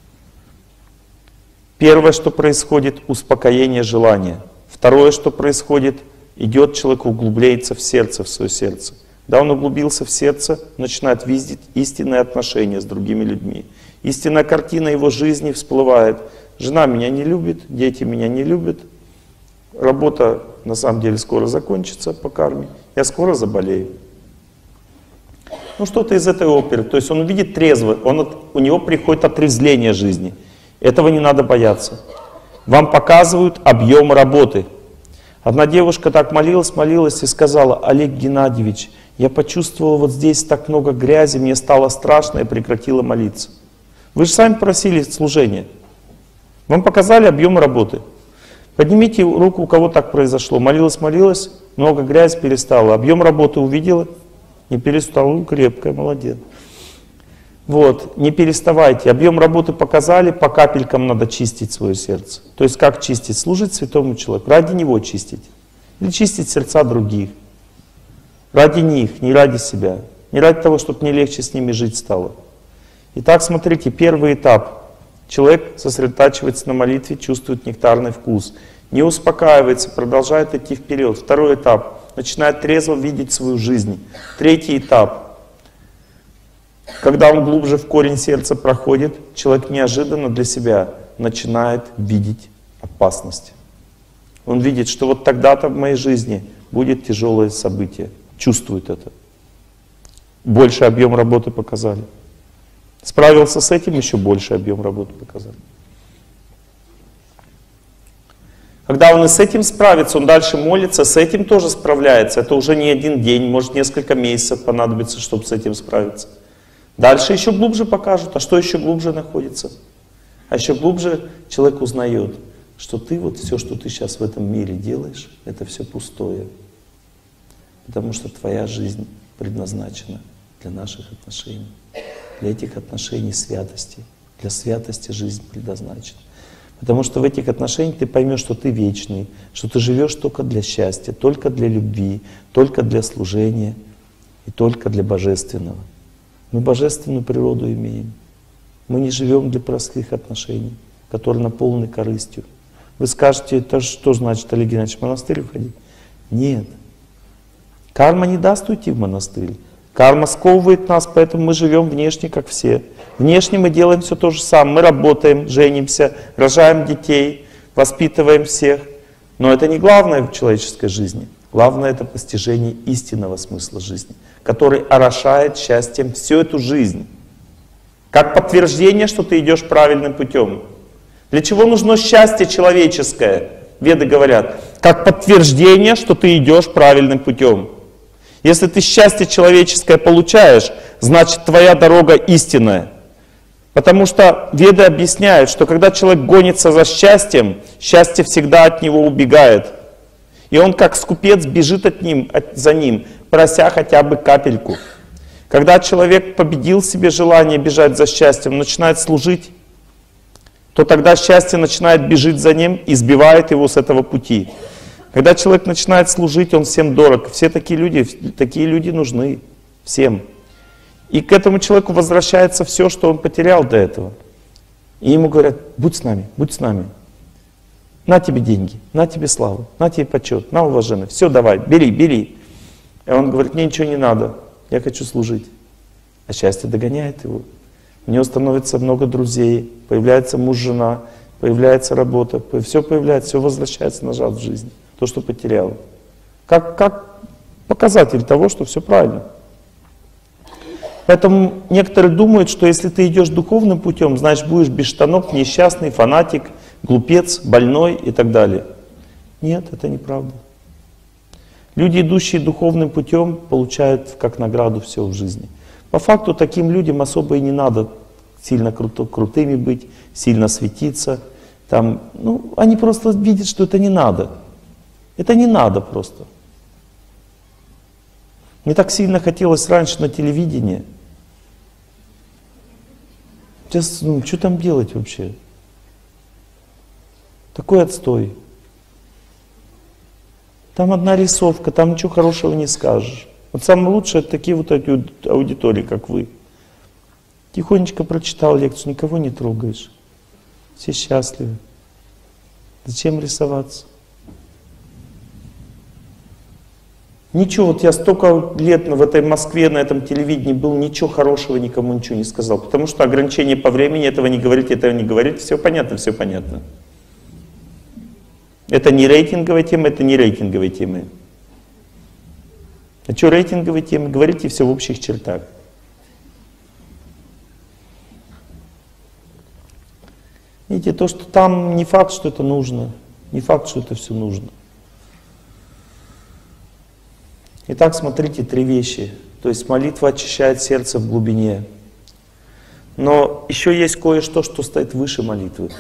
Первое, что происходит, успокоение желания. Второе, что происходит, идет человек, углубляется в сердце, в свое сердце. Когда он углубился в сердце, начинает видеть истинные отношения с другими людьми. Истинная картина его жизни всплывает. Жена меня не любит, дети меня не любят. Работа на самом деле скоро закончится по карме. Я скоро заболею. Ну что-то из этой оперы. То есть он видит трезво, у него приходит отрезвление жизни. Этого не надо бояться. Вам показывают объем работы. Одна девушка так молилась и сказала: Олег Геннадьевич, я почувствовала вот здесь так много грязи, мне стало страшно, я прекратила молиться. Вы же сами просили служения. Вам показали объем работы. Поднимите руку, у кого так произошло. Молилась, много грязи перестала. Объем работы увидела, не перестала, крепкая, молодец. Вот, не переставайте. Объем работы показали, по капелькам надо чистить свое сердце. То есть как чистить? Служить святому человеку, ради него чистить. Или чистить сердца других. Ради них, не ради себя. Не ради того, чтобы мне легче с ними жить стало. Итак, смотрите, первый этап. Человек сосредотачивается на молитве, чувствует нектарный вкус. Не успокаивается, продолжает идти вперед. Второй этап. Начинает трезво видеть свою жизнь. Третий этап. Когда он глубже в корень сердца проходит, человек неожиданно для себя начинает видеть опасность. Он видит, что вот тогда-то в моей жизни будет тяжелое событие. Чувствует это. Больше объем работы показали. Справился с этим, еще больше объем работы показали. Когда он и с этим справится, он дальше молится, с этим тоже справляется. Это уже не один день, может несколько месяцев понадобится, чтобы с этим справиться. Дальше еще глубже покажут. А что еще глубже находится? А еще глубже человек узнает, что ты вот все, что ты сейчас в этом мире делаешь, это все пустое. Потому что твоя жизнь предназначена для наших отношений. Для этих отношений святости. Для святости жизнь предназначена. Потому что в этих отношениях ты поймешь, что ты вечный, что ты живешь только для счастья, только для любви, только для служения и только для божественного. Мы божественную природу имеем. Мы не живем для простых отношений, которые наполнены корыстью. Вы скажете, это что значит, Олег Геннадьевич, в монастырь уходить? Нет. Карма не даст уйти в монастырь. Карма сковывает нас, поэтому мы живем внешне, как все. Внешне мы делаем все то же самое. Мы работаем, женимся, рожаем детей, воспитываем всех. Но это не главное в человеческой жизни. Главное — это постижение истинного смысла жизни, который орошает счастьем всю эту жизнь. Как подтверждение, что ты идешь правильным путем. Для чего нужно счастье человеческое? Веды говорят, как подтверждение, что ты идешь правильным путем. Если ты счастье человеческое получаешь, значит твоя дорога истинная. Потому что Веды объясняют, что когда человек гонится за счастьем, счастье всегда от него убегает. И он как скупец бежит за ним, прося хотя бы капельку. Когда человек победил в себе желание бежать за счастьем, начинает служить, то тогда счастье начинает бежать за ним и сбивает его с этого пути. Когда человек начинает служить, он всем дорог. Все такие люди нужны всем. И к этому человеку возвращается все, что он потерял до этого. И ему говорят, будь с нами, будь с нами. На тебе деньги, на тебе славу, на тебе почет, на уважение. Все давай, бери, бери. И он говорит, мне ничего не надо, я хочу служить. А счастье догоняет его. У него становится много друзей, появляется муж, жена, появляется работа, все появляется, все возвращается назад в жизнь. То, что потерял. Как показатель того, что все правильно. Поэтому некоторые думают, что если ты идешь духовным путем, значит будешь без штанов, несчастный, фанатик, глупец, больной и так далее. Нет, это неправда. Люди, идущие духовным путем, получают как награду все в жизни. По факту таким людям особо и не надо сильно крутыми быть, сильно светиться. Они просто видят, что это не надо. Это не надо просто. Мне так сильно хотелось раньше на телевидении. Сейчас, что там делать вообще? Такой отстой. Там одна рисовка, там ничего хорошего не скажешь. Вот самое лучшее — это такие вот аудитории, как вы. Тихонечко прочитал лекцию, никого не трогаешь. Все счастливы. Зачем рисоваться? Ничего, вот я столько лет в этой Москве, на этом телевидении был, ничего хорошего никому ничего не сказал. Потому что ограничение по времени, этого не говорить, все понятно, все понятно. Это не рейтинговая тема, это не рейтинговые темы. А что рейтинговые темы? Говорите все в общих чертах. Видите, то, что там, не факт, что это нужно, не факт, что это все нужно. Итак, смотрите, 3 вещи. То есть молитва очищает сердце в глубине. Но еще есть кое-что, что стоит выше молитвы.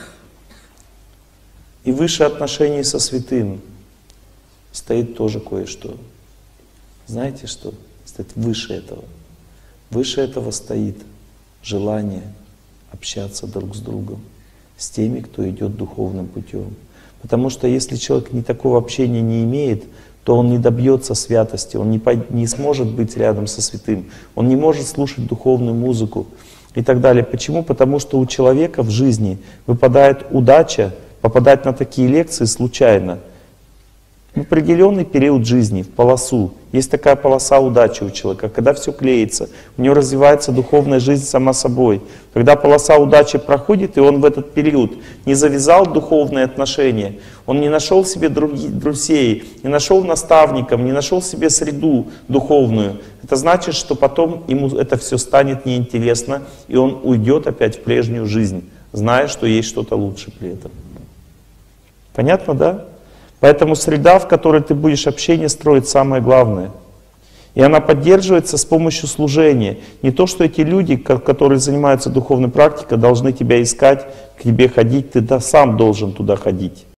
И выше отношений со святым стоит тоже кое-что. Знаете что? Стоит выше этого. Выше этого стоит желание общаться друг с другом, с теми, кто идет духовным путем. Потому что если человек такого общения не имеет, то он не добьется святости, он не сможет быть рядом со святым, он не может слушать духовную музыку, и так далее. Почему? Потому что у человека в жизни выпадает удача попадать на такие лекции случайно. В определенный период жизни, в полосу. Есть такая полоса удачи у человека, когда все клеится, у него развивается духовная жизнь сама собой. Когда полоса удачи проходит, и он в этот период не завязал духовные отношения, он не нашел себе друзей, не нашел наставников, не нашел себе среду духовную, это значит, что потом ему это все станет неинтересно, и он уйдет опять в прежнюю жизнь, зная, что есть что-то лучше при этом. Понятно, да? Поэтому среда, в которой ты будешь общение строить, самое главное. И она поддерживается с помощью служения. Не то, что эти люди, которые занимаются духовной практикой, должны тебя искать, к тебе ходить, ты сам должен туда ходить.